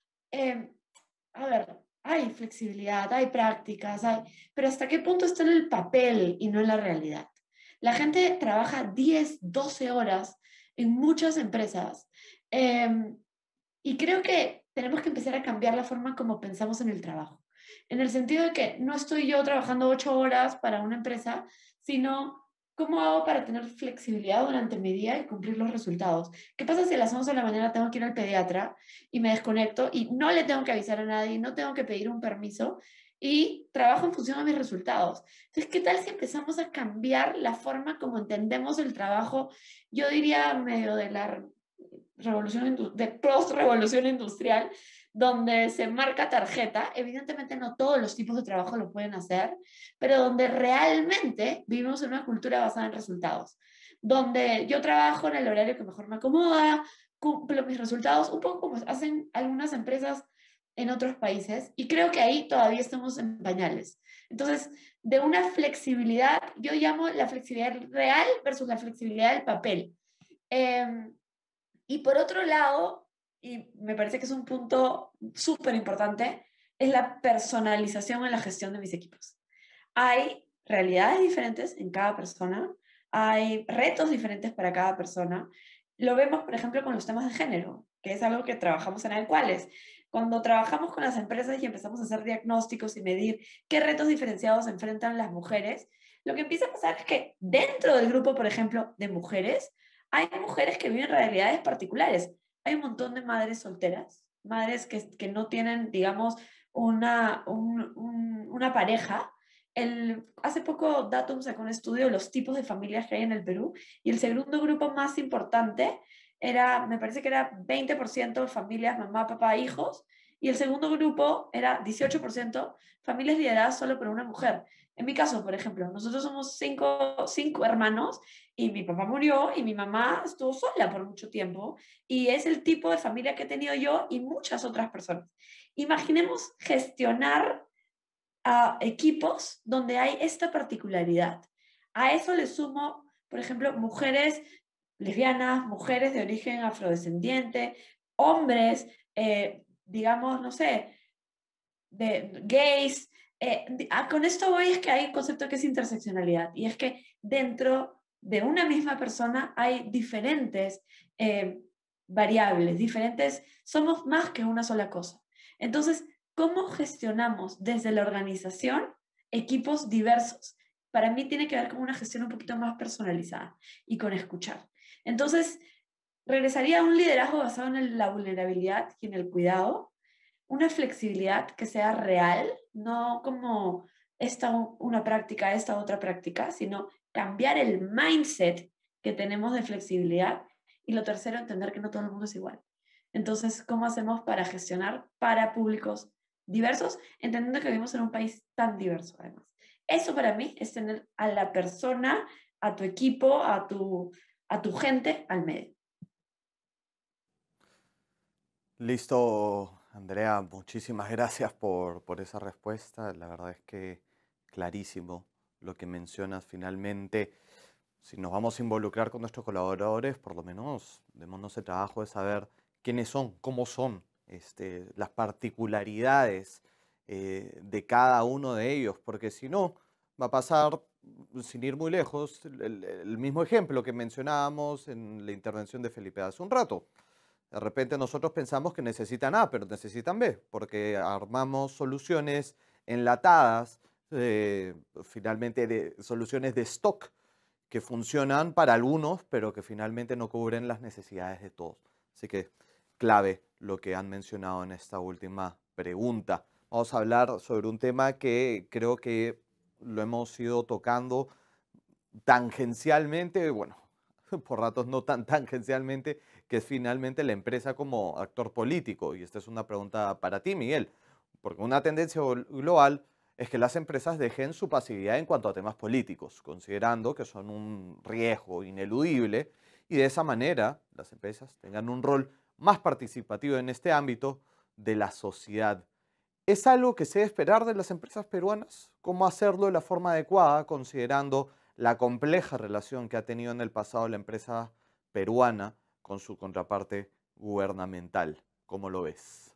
a ver, hay flexibilidad, hay prácticas, pero ¿hasta qué punto está en el papel y no en la realidad? La gente trabaja 10, 12 horas en muchas empresas, y creo que tenemos que empezar a cambiar la forma como pensamos en el trabajo. En el sentido de que no estoy yo trabajando 8 horas para una empresa, sino cómo hago para tener flexibilidad durante mi día y cumplir los resultados. ¿Qué pasa si a las 11 de la mañana tengo que ir al pediatra y me desconecto y no le tengo que avisar a nadie, no tengo que pedir un permiso y trabajo en función de mis resultados? Entonces, ¿qué tal si empezamos a cambiar la forma como entendemos el trabajo? Yo diría medio de la post-revolución industrial, donde se marca tarjeta. Evidentemente no todos los tipos de trabajo lo pueden hacer, pero donde realmente vivimos en una cultura basada en resultados, donde yo trabajo en el horario que mejor me acomoda, cumplo mis resultados, un poco como hacen algunas empresas en otros países, y creo que ahí todavía estamos en pañales. Entonces, de una flexibilidad, yo llamo la flexibilidad real versus la flexibilidad del papel. Y por otro lado, y me parece que es un punto súper importante, es la personalización en la gestión de mis equipos. Hay realidades diferentes en cada persona, hay retos diferentes para cada persona. Lo vemos, por ejemplo, con los temas de género, que es algo que trabajamos en Adecuales. Cuando trabajamos con las empresas y empezamos a hacer diagnósticos y medir qué retos diferenciados enfrentan las mujeres, lo que empieza a pasar es que dentro del grupo, por ejemplo, de mujeres, hay mujeres que viven realidades particulares. Hay un montón de madres solteras, madres que no tienen, digamos, una pareja. Hace poco Datum sacó un estudio de los tipos de familias que hay en el Perú, y el segundo grupo más importante era, me parece que era 20% familias, mamá, papá, hijos, y el segundo grupo era 18% familias lideradas solo por una mujer. En mi caso, por ejemplo, nosotros somos cinco hermanos, y mi papá murió y mi mamá estuvo sola por mucho tiempo, y es el tipo de familia que he tenido yo y muchas otras personas. Imaginemos gestionar a equipos donde hay esta particularidad. A eso le sumo, por ejemplo, mujeres lesbianas, mujeres de origen afrodescendiente, hombres, digamos, no sé, de gays. Con esto voy, es que hay un concepto que es interseccionalidad, y es que dentro de una misma persona hay diferentes variables, diferentes, somos más que una sola cosa. Entonces, ¿cómo gestionamos desde la organización equipos diversos? Para mí tiene que ver con una gestión un poquito más personalizada y con escuchar. Entonces, regresaría a un liderazgo basado en la vulnerabilidad y en el cuidado, una flexibilidad que sea real, no como esta una práctica, esta otra práctica, sino cambiar el mindset que tenemos de flexibilidad. Y lo tercero, entender que no todo el mundo es igual. Entonces, ¿cómo hacemos para gestionar para públicos diversos, entendiendo que vivimos en un país tan diverso además? Eso para mí es tener a la persona, a tu equipo, a tu gente al medio. Listo, Andrea, muchísimas gracias por esa respuesta. La verdad es que clarísimo lo que mencionas finalmente. Si nos vamos a involucrar con nuestros colaboradores, por lo menos démonos el trabajo de saber quiénes son, cómo son, las particularidades de cada uno de ellos, porque si no, va a pasar, sin ir muy lejos, el mismo ejemplo que mencionábamos en la intervención de Felipe hace un rato. De repente nosotros pensamos que necesitan A, pero necesitan B, porque armamos soluciones enlatadas, finalmente de soluciones de stock que funcionan para algunos, pero que finalmente no cubren las necesidades de todos. Así que clave lo que han mencionado en esta última pregunta. Vamos a hablar sobre un tema que creo que lo hemos ido tocando tangencialmente, bueno, por ratos no tan tangencialmente, que es finalmente la empresa como actor político. Y esta es una pregunta para ti, Miguel, porque una tendencia global es que las empresas dejen su pasividad en cuanto a temas políticos, considerando que son un riesgo ineludible, y de esa manera las empresas tengan un rol más participativo en este ámbito de la sociedad. ¿Es algo que se debe esperar de las empresas peruanas? ¿Cómo hacerlo de la forma adecuada, considerando la compleja relación que ha tenido en el pasado la empresa peruana con su contraparte gubernamental? ¿Cómo lo ves?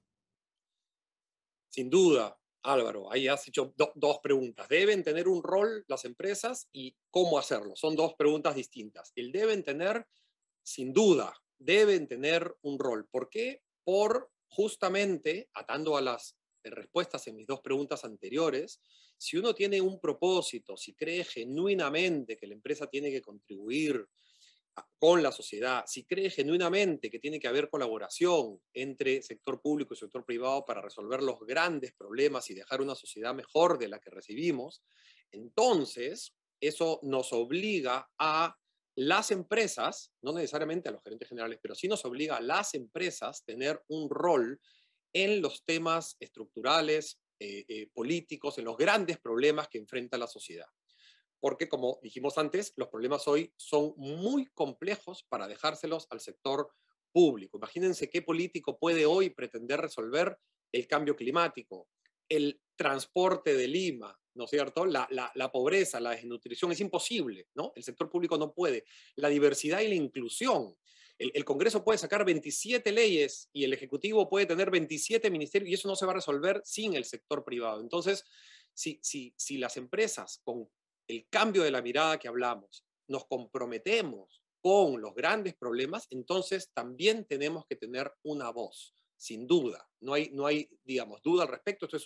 Sin duda, Álvaro, ahí has hecho dos preguntas. ¿Deben tener un rol las empresas y cómo hacerlo? Son dos preguntas distintas. El deben tener, sin duda, deben tener un rol. ¿Por qué? Por justamente, atando a las respuestas en mis dos preguntas anteriores, si uno tiene un propósito, si cree genuinamente que la empresa tiene que contribuir con la sociedad, si cree genuinamente que tiene que haber colaboración entre sector público y sector privado para resolver los grandes problemas y dejar una sociedad mejor de la que recibimos, entonces eso nos obliga a las empresas, no necesariamente a los gerentes generales, pero sí nos obliga a las empresas tener un rol en los temas estructurales, políticos, en los grandes problemas que enfrenta la sociedad. Porque, como dijimos antes, los problemas hoy son muy complejos para dejárselos al sector público. Imagínense qué político puede hoy pretender resolver el cambio climático, el transporte de Lima, ¿no es cierto? La pobreza, la desnutrición, es imposible, ¿no? El sector público no puede. La diversidad y la inclusión. El Congreso puede sacar 27 leyes y el Ejecutivo puede tener 27 ministerios y eso no se va a resolver sin el sector privado. Entonces, si las empresas, con el cambio de la mirada que hablamos, nos comprometemos con los grandes problemas, entonces también tenemos que tener una voz, sin duda. No hay digamos, duda al respecto. Esto es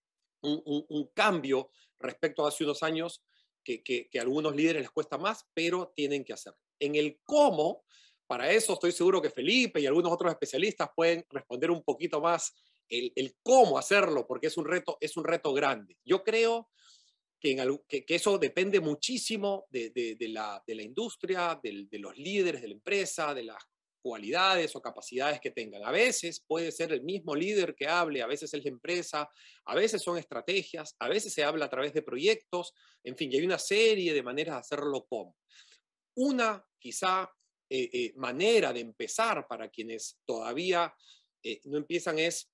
un cambio respecto a hace unos años que a algunos líderes les cuesta más, pero tienen que hacerlo. En el cómo, para eso estoy seguro que Felipe y algunos otros especialistas pueden responder un poquito más el cómo hacerlo, porque es un reto grande. Yo creo que eso depende muchísimo de la industria, de los líderes de la empresa, de las cualidades o capacidades que tengan. A veces puede ser el mismo líder que hable, a veces es la empresa, a veces son estrategias, a veces se habla a través de proyectos, en fin, y hay una serie de maneras de hacerlo como. Una, quizá, manera de empezar para quienes todavía no empiezan es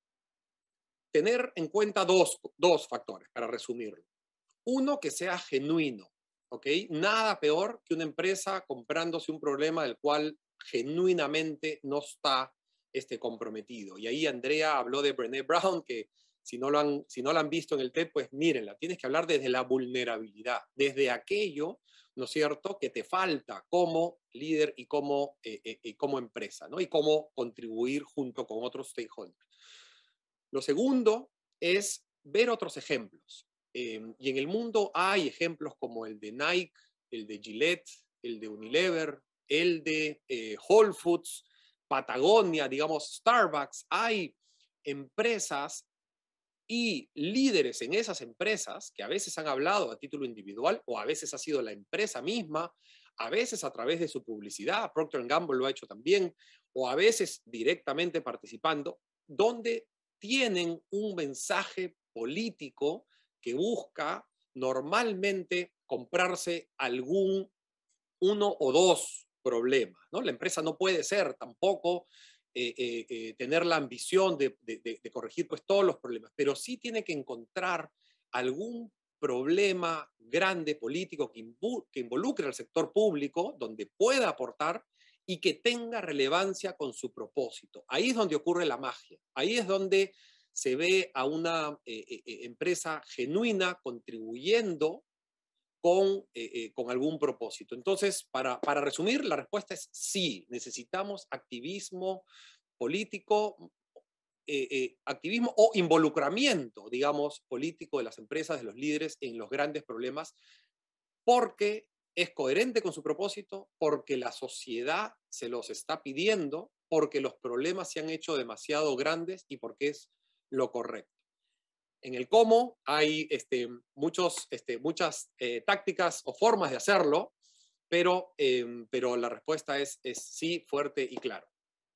tener en cuenta dos factores, para resumirlo. Uno, que sea genuino, ¿ok? Nada peor que una empresa comprándose un problema del cual genuinamente no está comprometido. Y ahí Andrea habló de Brené Brown, que si no lo han visto en el TED, pues mírenla. Tienes que hablar desde la vulnerabilidad, desde aquello, ¿no es cierto?, que te falta como líder y como empresa, ¿no? Y cómo contribuir junto con otros stakeholders. Lo segundo es ver otros ejemplos. Y en el mundo hay ejemplos como el de Nike, el de Gillette, el de Unilever, el de Whole Foods, Patagonia, digamos, Starbucks. Hay empresas y líderes en esas empresas que a veces han hablado a título individual o a veces ha sido la empresa misma, a veces a través de su publicidad, Procter & Gamble lo ha hecho también, o a veces directamente participando, donde tienen un mensaje político que busca normalmente comprarse uno o dos problemas, ¿no? La empresa no puede ser tampoco tener la ambición de corregir pues todos los problemas, pero sí tiene que encontrar algún problema grande político que involucre al sector público, donde pueda aportar y que tenga relevancia con su propósito. Ahí es donde ocurre la magia, ahí es donde se ve a una empresa genuina contribuyendo con algún propósito. Entonces, para resumir, la respuesta es sí, necesitamos activismo político, activismo o involucramiento, digamos, político de las empresas, de los líderes en los grandes problemas, porque es coherente con su propósito, porque la sociedad se los está pidiendo, porque los problemas se han hecho demasiado grandes y porque es lo correcto. En el cómo hay muchas tácticas o formas de hacerlo, pero la respuesta es sí, fuerte y claro.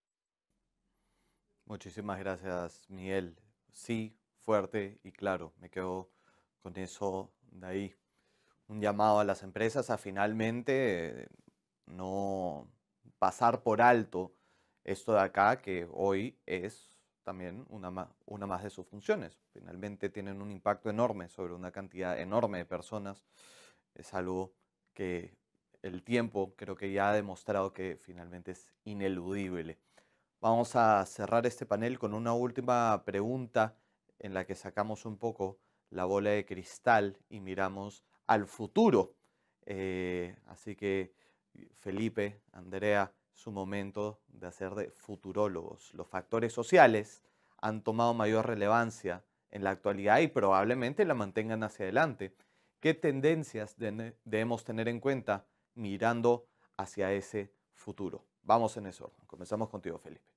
Muchísimas gracias, Miguel. Sí, fuerte y claro. Me quedo con eso de ahí. Un llamado a las empresas a finalmente no pasar por alto esto de acá, que hoy es también una más de sus funciones. Finalmente tienen un impacto enorme sobre una cantidad enorme de personas. Es algo que el tiempo creo que ya ha demostrado que finalmente es ineludible. Vamos a cerrar este panel con una última pregunta en la que sacamos un poco la bola de cristal y miramos al futuro. Así que Felipe, Andrea, su momento de hacer de futurólogos. Los factores sociales han tomado mayor relevancia en la actualidad y probablemente la mantengan hacia adelante. ¿Qué tendencias debemos tener en cuenta mirando hacia ese futuro? Vamos en eso. Comenzamos contigo, Felipe.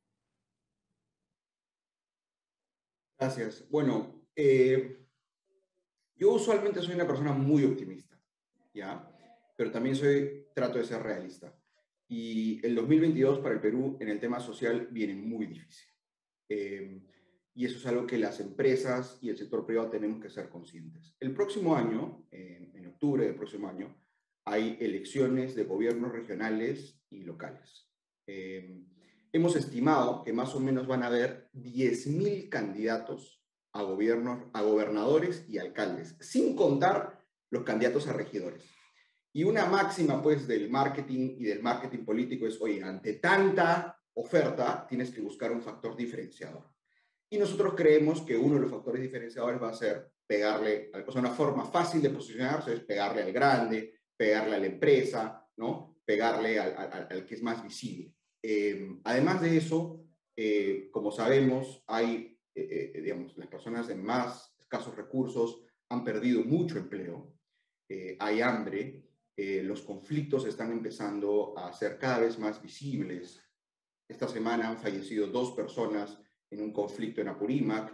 Gracias. Bueno, yo usualmente soy una persona muy optimista, ¿ya? Pero también trato de ser realista. Y el 2022 para el Perú en el tema social viene muy difícil. Y eso es algo que las empresas y el sector privado tenemos que ser conscientes. El próximo año, en octubre del próximo año, hay elecciones de gobiernos regionales y locales. Hemos estimado que más o menos van a haber 10.000 candidatos a gobernadores y alcaldes, sin contar los candidatos a regidores. Y una máxima, pues, del marketing y del marketing político es, oye, ante tanta oferta, tienes que buscar un factor diferenciador. Y nosotros creemos que uno de los factores diferenciadores va a ser pegarle, o sea, una forma fácil de posicionarse es pegarle al grande, pegarle a la empresa, ¿no? Pegarle al que es más visible. Además de eso, como sabemos, hay, digamos, las personas de más escasos recursos han perdido mucho empleo, hay hambre, los conflictos están empezando a ser cada vez más visibles. Esta semana han fallecido 2 personas en un conflicto en Apurímac.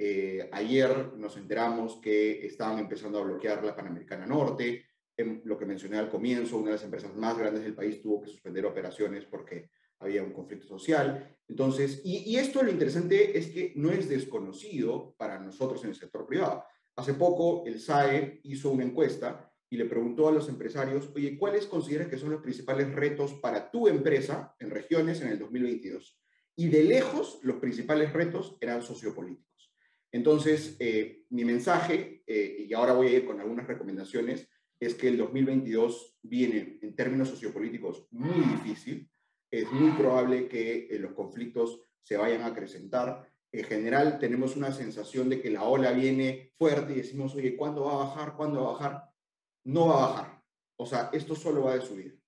Ayer nos enteramos que estaban empezando a bloquear la Panamericana Norte. Lo que mencioné al comienzo, una de las empresas más grandes del país tuvo que suspender operaciones porque había un conflicto social. Entonces, y esto lo interesante es que no es desconocido para nosotros en el sector privado. Hace poco el SAE hizo una encuesta y le preguntó a los empresarios, oye, ¿cuáles consideras que son los principales retos para tu empresa en regiones en el 2022? Y de lejos, los principales retos eran sociopolíticos. Entonces, mi mensaje, y ahora voy a ir con algunas recomendaciones, es que el 2022 viene en términos sociopolíticos muy difícil. Es muy probable que los conflictos se vayan a acrecentar. En general, tenemos una sensación de que la ola viene fuerte y decimos, oye, ¿cuándo va a bajar? ¿Cuándo va a bajar? No va a bajar. O sea, esto solo va a subir.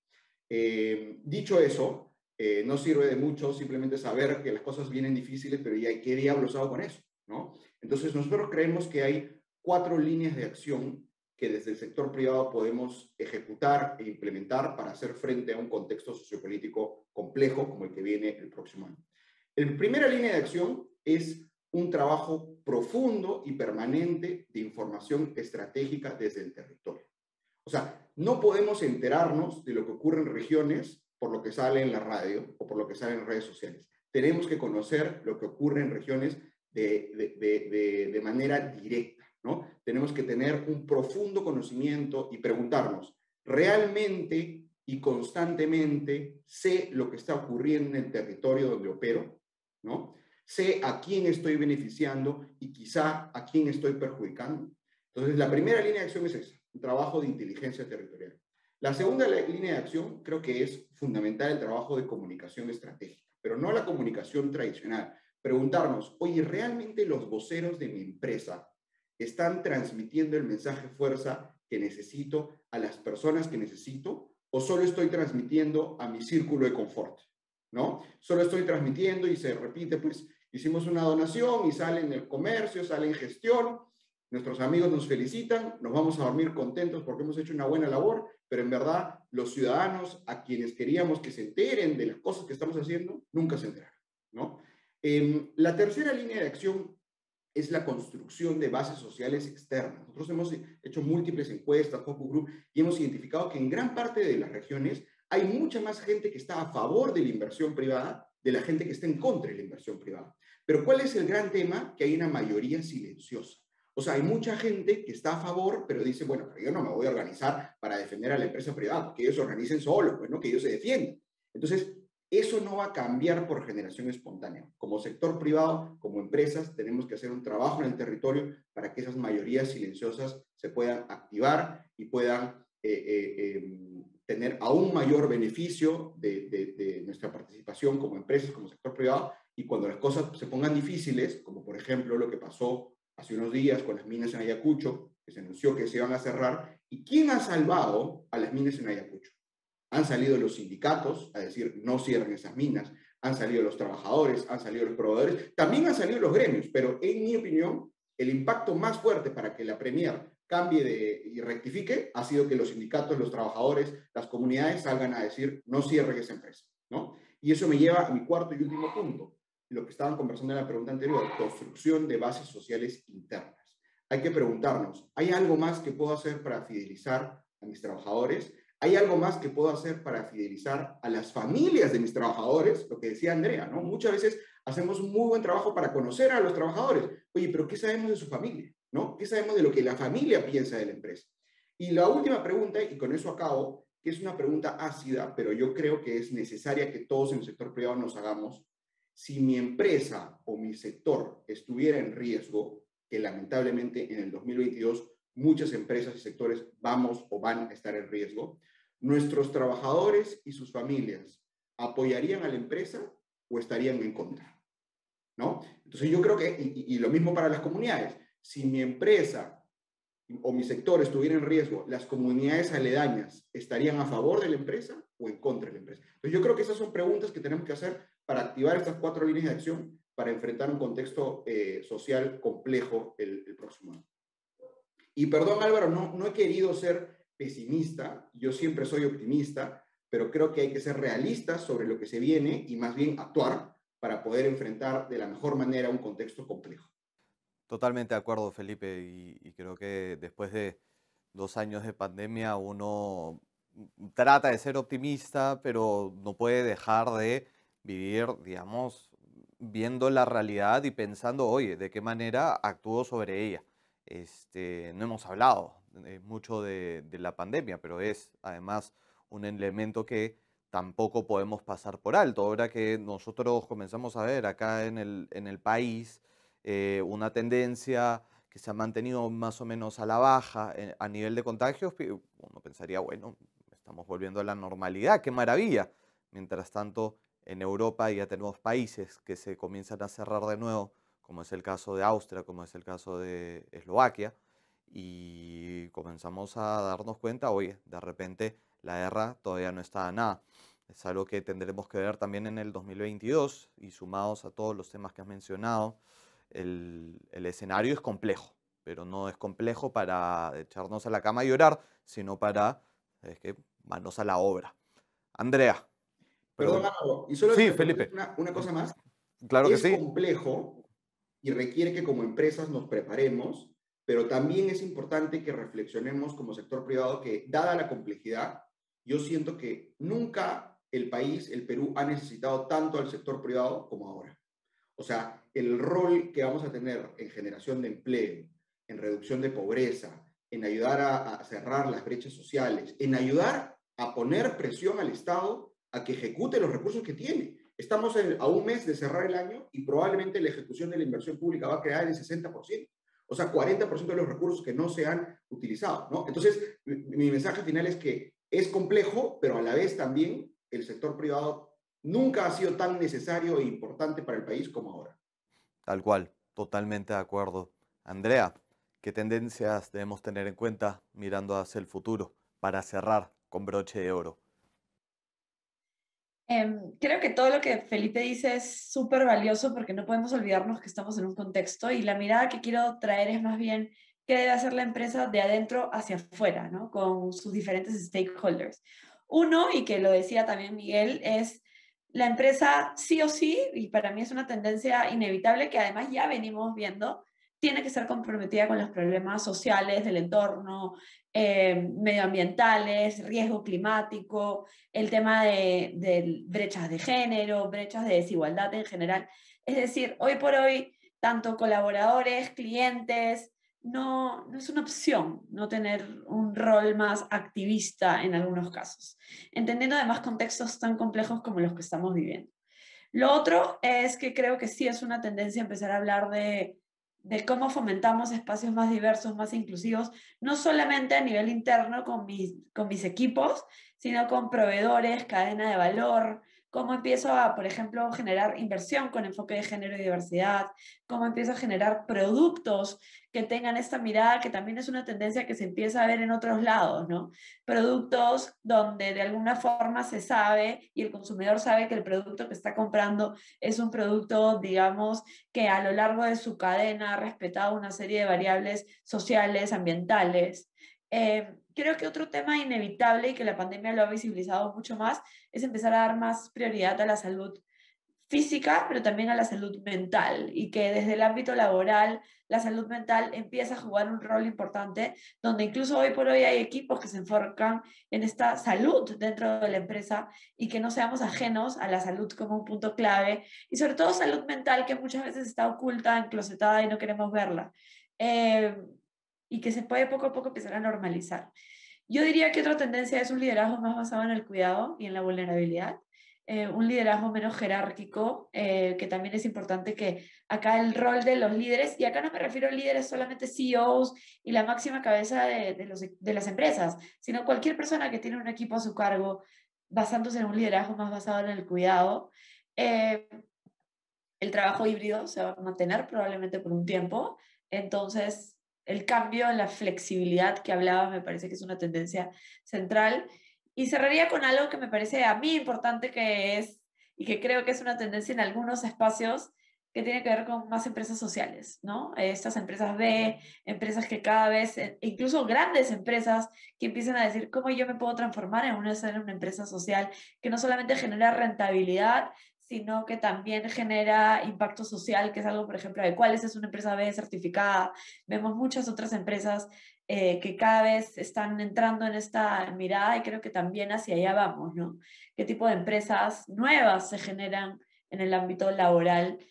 Dicho eso, no sirve de mucho simplemente saber que las cosas vienen difíciles, pero ya qué diablos hago con eso, ¿no? Entonces, nosotros creemos que hay 4 líneas de acción que desde el sector privado podemos ejecutar e implementar para hacer frente a un contexto sociopolítico complejo como el que viene el próximo año. La primera línea de acción es un trabajo profundo y permanente de información estratégica desde el territorio. O sea, no podemos enterarnos de lo que ocurre en regiones por lo que sale en la radio o por lo que sale en redes sociales. Tenemos que conocer lo que ocurre en regiones de manera directa, ¿no? Tenemos que tener un profundo conocimiento y preguntarnos, ¿realmente y constantemente sé lo que está ocurriendo en el territorio donde opero? ¿No? ¿Sé a quién estoy beneficiando y quizá a quién estoy perjudicando? Entonces, la primera línea de acción es esa, un trabajo de inteligencia territorial. La segunda línea de acción creo que es fundamental el trabajo de comunicación estratégica, pero no la comunicación tradicional. Preguntarnos, oye, ¿realmente los voceros de mi empresa están transmitiendo el mensaje fuerza que necesito a las personas que necesito? ¿O solo estoy transmitiendo a mi círculo de confort? ¿No? Solo estoy transmitiendo y se repite, pues hicimos una donación y sale en el comercio, sale en gestión, nuestros amigos nos felicitan, nos vamos a dormir contentos porque hemos hecho una buena labor, pero en verdad los ciudadanos a quienes queríamos que se enteren de las cosas que estamos haciendo, nunca se enteraron, ¿no? La tercera línea de acción es la construcción de bases sociales externas. Nosotros hemos hecho múltiples encuestas, focus group, y hemos identificado que en gran parte de las regiones hay mucha más gente que está a favor de la inversión privada de la gente que está en contra de la inversión privada. Pero ¿cuál es el gran tema? Que hay una mayoría silenciosa. O sea, hay mucha gente que está a favor, pero dice, bueno, pero yo no me voy a organizar para defender a la empresa privada, que ellos se organicen solos, pues, ¿no? Que ellos se defiendan. Entonces, eso no va a cambiar por generación espontánea. Como sector privado, como empresas, tenemos que hacer un trabajo en el territorio para que esas mayorías silenciosas se puedan activar y puedan tener aún mayor beneficio de nuestra participación como empresas, como sector privado, y cuando las cosas se pongan difíciles, como por ejemplo lo que pasó hace unos días con las minas en Ayacucho, que se anunció que se iban a cerrar, ¿y quién ha salvado a las minas en Ayacucho? Han salido los sindicatos a decir no cierren esas minas, han salido los trabajadores, han salido los proveedores, también han salido los gremios, pero en mi opinión, el impacto más fuerte para que la Premier cambie y rectifique ha sido que los sindicatos, los trabajadores, las comunidades salgan a decir no cierren esa empresa, ¿no? Y eso me lleva a mi cuarto y último punto, lo que estaban conversando en la pregunta anterior, construcción de bases sociales internas. Hay que preguntarnos, ¿hay algo más que puedo hacer para fidelizar a mis trabajadores? ¿Hay algo más que puedo hacer para fidelizar a las familias de mis trabajadores? Lo que decía Andrea, ¿no? Muchas veces hacemos un muy buen trabajo para conocer a los trabajadores. Oye, pero ¿qué sabemos de su familia? ¿No? ¿Qué sabemos de lo que la familia piensa de la empresa? Y la última pregunta, y con eso acabo, que es una pregunta ácida, pero yo creo que es necesaria que todos en el sector privado nos hagamos. Si mi empresa o mi sector estuviera en riesgo, que lamentablemente en el 2022 muchas empresas y sectores vamos o van a estar en riesgo, ¿nuestros trabajadores y sus familias apoyarían a la empresa o estarían en contra? ¿No? Entonces yo creo que, y lo mismo para las comunidades, si mi empresa o mi sector estuviera en riesgo, ¿las comunidades aledañas estarían a favor de la empresa o en contra de la empresa? Entonces yo creo que esas son preguntas que tenemos que hacer para activar estas 4 líneas de acción para enfrentar un contexto social complejo el próximo año. Y perdón Álvaro, no he querido ser pesimista, yo siempre soy optimista, pero creo que hay que ser realistas sobre lo que se viene y más bien actuar para poder enfrentar de la mejor manera un contexto complejo. Totalmente de acuerdo, Felipe, y creo que después de 2 años de pandemia uno trata de ser optimista, pero no puede dejar de vivir, digamos, viendo la realidad y pensando, oye, ¿de qué manera actúo sobre ella? No hemos hablado mucho de la pandemia, pero es además un elemento que tampoco podemos pasar por alto. Ahora que nosotros comenzamos a ver acá en el país una tendencia que se ha mantenido más o menos a la baja a nivel de contagios, uno pensaría, bueno, estamos volviendo a la normalidad, qué maravilla. Mientras tanto, en Europa ya tenemos países que se comienzan a cerrar de nuevo, como es el caso de Austria, como es el caso de Eslovaquia, y comenzamos a darnos cuenta, oye, de repente la guerra todavía no está a nada. Es algo que tendremos que ver también en el 2022 y sumados a todos los temas que has mencionado. El escenario es complejo, pero no es complejo para echarnos a la cama y llorar, sino para, es que, manos a la obra. Andrea. Perdón, Álvaro, y solo Sí, Felipe. una cosa más. Claro que Es sí. complejo y requiere que como empresas nos preparemos, pero también es importante que reflexionemos como sector privado que, dada la complejidad, yo siento que nunca el país, el Perú, ha necesitado tanto al sector privado como ahora. O sea, el rol que vamos a tener en generación de empleo, en reducción de pobreza, en ayudar a cerrar las brechas sociales, en ayudar a poner presión al Estado a que ejecute los recursos que tiene. Estamos a un mes de cerrar el año y probablemente la ejecución de la inversión pública va a quedar en el 60%. O sea, 40% de los recursos que no se han utilizado, ¿no? Entonces, mi mensaje final es que es complejo, pero a la vez también el sector privado nunca ha sido tan necesario e importante para el país como ahora. Tal cual, totalmente de acuerdo. Andrea, ¿qué tendencias debemos tener en cuenta mirando hacia el futuro para cerrar con broche de oro? Creo que todo lo que Felipe dice es súper valioso porque no podemos olvidarnos que estamos en un contexto y la mirada que quiero traer es más bien qué debe hacer la empresa de adentro hacia afuera, ¿no? Con sus diferentes stakeholders. Uno, y que lo decía también Miguel, es la empresa sí o sí, y para mí es una tendencia inevitable que además ya venimos viendo, tiene que ser comprometida con los problemas sociales del entorno, medioambientales, riesgo climático, el tema de brechas de género, brechas de desigualdad en general. Es decir, hoy por hoy, tanto colaboradores, clientes, no es una opción no tener un rol más activista en algunos casos, entendiendo además contextos tan complejos como los que estamos viviendo. Lo otro es que creo que sí es una tendencia empezar a hablar de cómo fomentamos espacios más diversos, más inclusivos, no solamente a nivel interno con mis equipos, sino con proveedores, cadena de valor, cómo empiezo a, por ejemplo, generar inversión con enfoque de género y diversidad, cómo empiezo a generar productos que tengan esta mirada, que también es una tendencia que se empieza a ver en otros lados, ¿no? Productos donde de alguna forma se sabe y el consumidor sabe que el producto que está comprando es un producto, digamos, que a lo largo de su cadena ha respetado una serie de variables sociales, ambientales. Creo que otro tema inevitable y que la pandemia lo ha visibilizado mucho más es empezar a dar más prioridad a la salud física, pero también a la salud mental, y que desde el ámbito laboral la salud mental empieza a jugar un rol importante, donde incluso hoy por hoy hay equipos que se enfocan en esta salud dentro de la empresa y que no seamos ajenos a la salud como un punto clave, y sobre todo salud mental que muchas veces está oculta, enclosetada y no queremos verla, y que se puede poco a poco empezar a normalizar. Yo diría que otra tendencia es un liderazgo más basado en el cuidado y en la vulnerabilidad. Un liderazgo menos jerárquico, que también es importante que acá el rol de los líderes, y acá no me refiero a líderes solamente CEOs y la máxima cabeza de las empresas, sino cualquier persona que tiene un equipo a su cargo, basándose en un liderazgo más basado en el cuidado. Eh, el trabajo híbrido se va a mantener probablemente por un tiempo, entonces el cambio en la flexibilidad que hablaba me parece que es una tendencia central. Y cerraría con algo que me parece a mí importante, que es, y que creo que es una tendencia en algunos espacios, que tiene que ver con más empresas sociales, ¿no? Estas empresas B, empresas que cada vez, incluso grandes empresas, que empiezan a decir cómo yo me puedo transformar en una empresa social que no solamente genera rentabilidad, sino que también genera impacto social, que es algo, por ejemplo, de cuáles es una empresa B certificada. Vemos muchas otras empresas que cada vez están entrando en esta mirada, y creo que también hacia allá vamos, ¿no? ¿Qué tipo de empresas nuevas se generan en el ámbito laboral?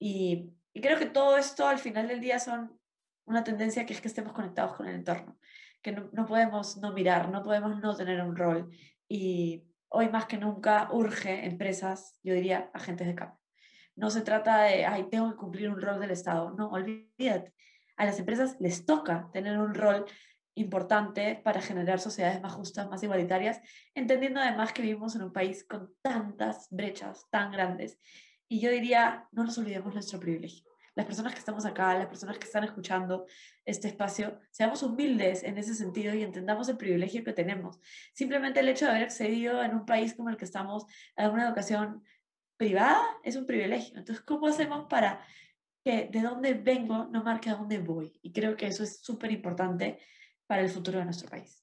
Y creo que todo esto al final del día son una tendencia, que es que estemos conectados con el entorno, que no podemos no mirar, no podemos no tener un rol. Y hoy más que nunca urge empresas, yo diría, agentes de cambio. No se trata de, ay, tengo que cumplir un rol del Estado. No, olvídate. A las empresas les toca tener un rol importante para generar sociedades más justas, más igualitarias, entendiendo además que vivimos en un país con tantas brechas tan grandes. Y yo diría, no nos olvidemos nuestro privilegio. Las personas que estamos acá, las personas que están escuchando este espacio, seamos humildes en ese sentido y entendamos el privilegio que tenemos. Simplemente el hecho de haber accedido en un país como el que estamos a una educación privada es un privilegio. Entonces, ¿cómo hacemos para que de dónde vengo no marque a dónde voy? Y creo que eso es súper importante para el futuro de nuestro país.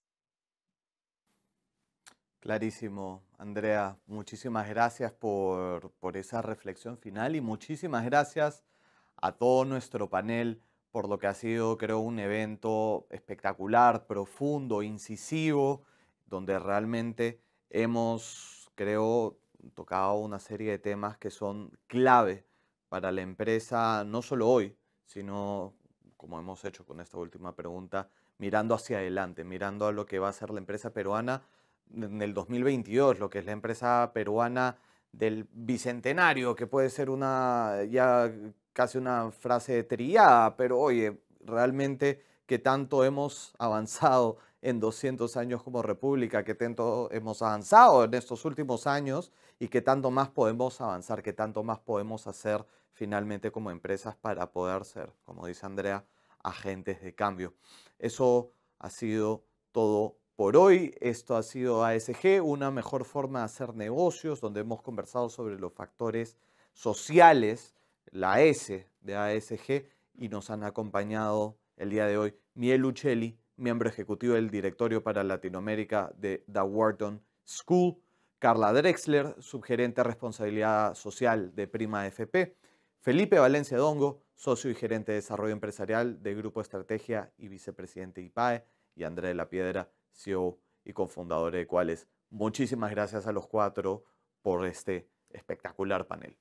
Clarísimo, Andrea. Muchísimas gracias por esa reflexión final y muchísimas gracias a todo nuestro panel por lo que ha sido, creo, un evento espectacular, profundo, incisivo, donde realmente hemos, creo, tocado una serie de temas que son clave para la empresa, no solo hoy, sino, como hemos hecho con esta última pregunta, mirando hacia adelante, mirando a lo que va a ser la empresa peruana en el 2022, lo que es la empresa peruana del bicentenario, que puede ser una ya casi una frase trillada, pero oye, realmente que tanto hemos avanzado en 200 años como república, que tanto hemos avanzado en estos últimos años y que tanto más podemos avanzar, que tanto más podemos hacer finalmente como empresas para poder ser, como dice Andrea, agentes de cambio. Eso ha sido todo por hoy. Esto ha sido ASG, una mejor forma de hacer negocios, donde hemos conversado sobre los factores sociales, la S de ASG, y nos han acompañado el día de hoy Miel Uccelli, miembro ejecutivo del directorio para Latinoamérica de The Wharton School, Carla Drexler, subgerente de responsabilidad social de Prima FP, Felipe Valencia Dongo, socio y gerente de desarrollo empresarial de Grupo Estrategia y vicepresidente IPAE, y Andrea de la Piedra, CEO y cofundador de Equales. Muchísimas gracias a los cuatro por este espectacular panel.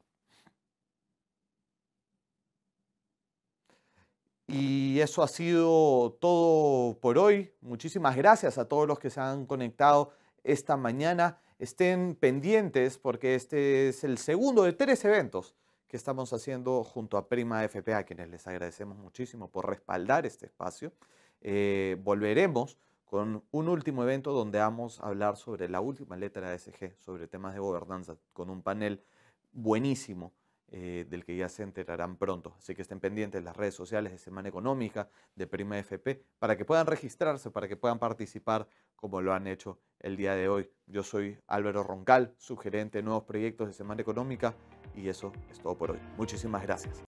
Y eso ha sido todo por hoy. Muchísimas gracias a todos los que se han conectado esta mañana. Estén pendientes porque este es el segundo de 3 eventos que estamos haciendo junto a Prima FP, a quienes les agradecemos muchísimo por respaldar este espacio. Volveremos con un último evento donde vamos a hablar sobre la última letra de ASG, sobre temas de gobernanza, con un panel buenísimo del que ya se enterarán pronto. Así que estén pendientes en las redes sociales de Semana Económica, de Prima FP, para que puedan registrarse, para que puedan participar como lo han hecho el día de hoy. Yo soy Álvaro Roncal, subgerente de nuevos proyectos de Semana Económica, y eso es todo por hoy. Muchísimas gracias.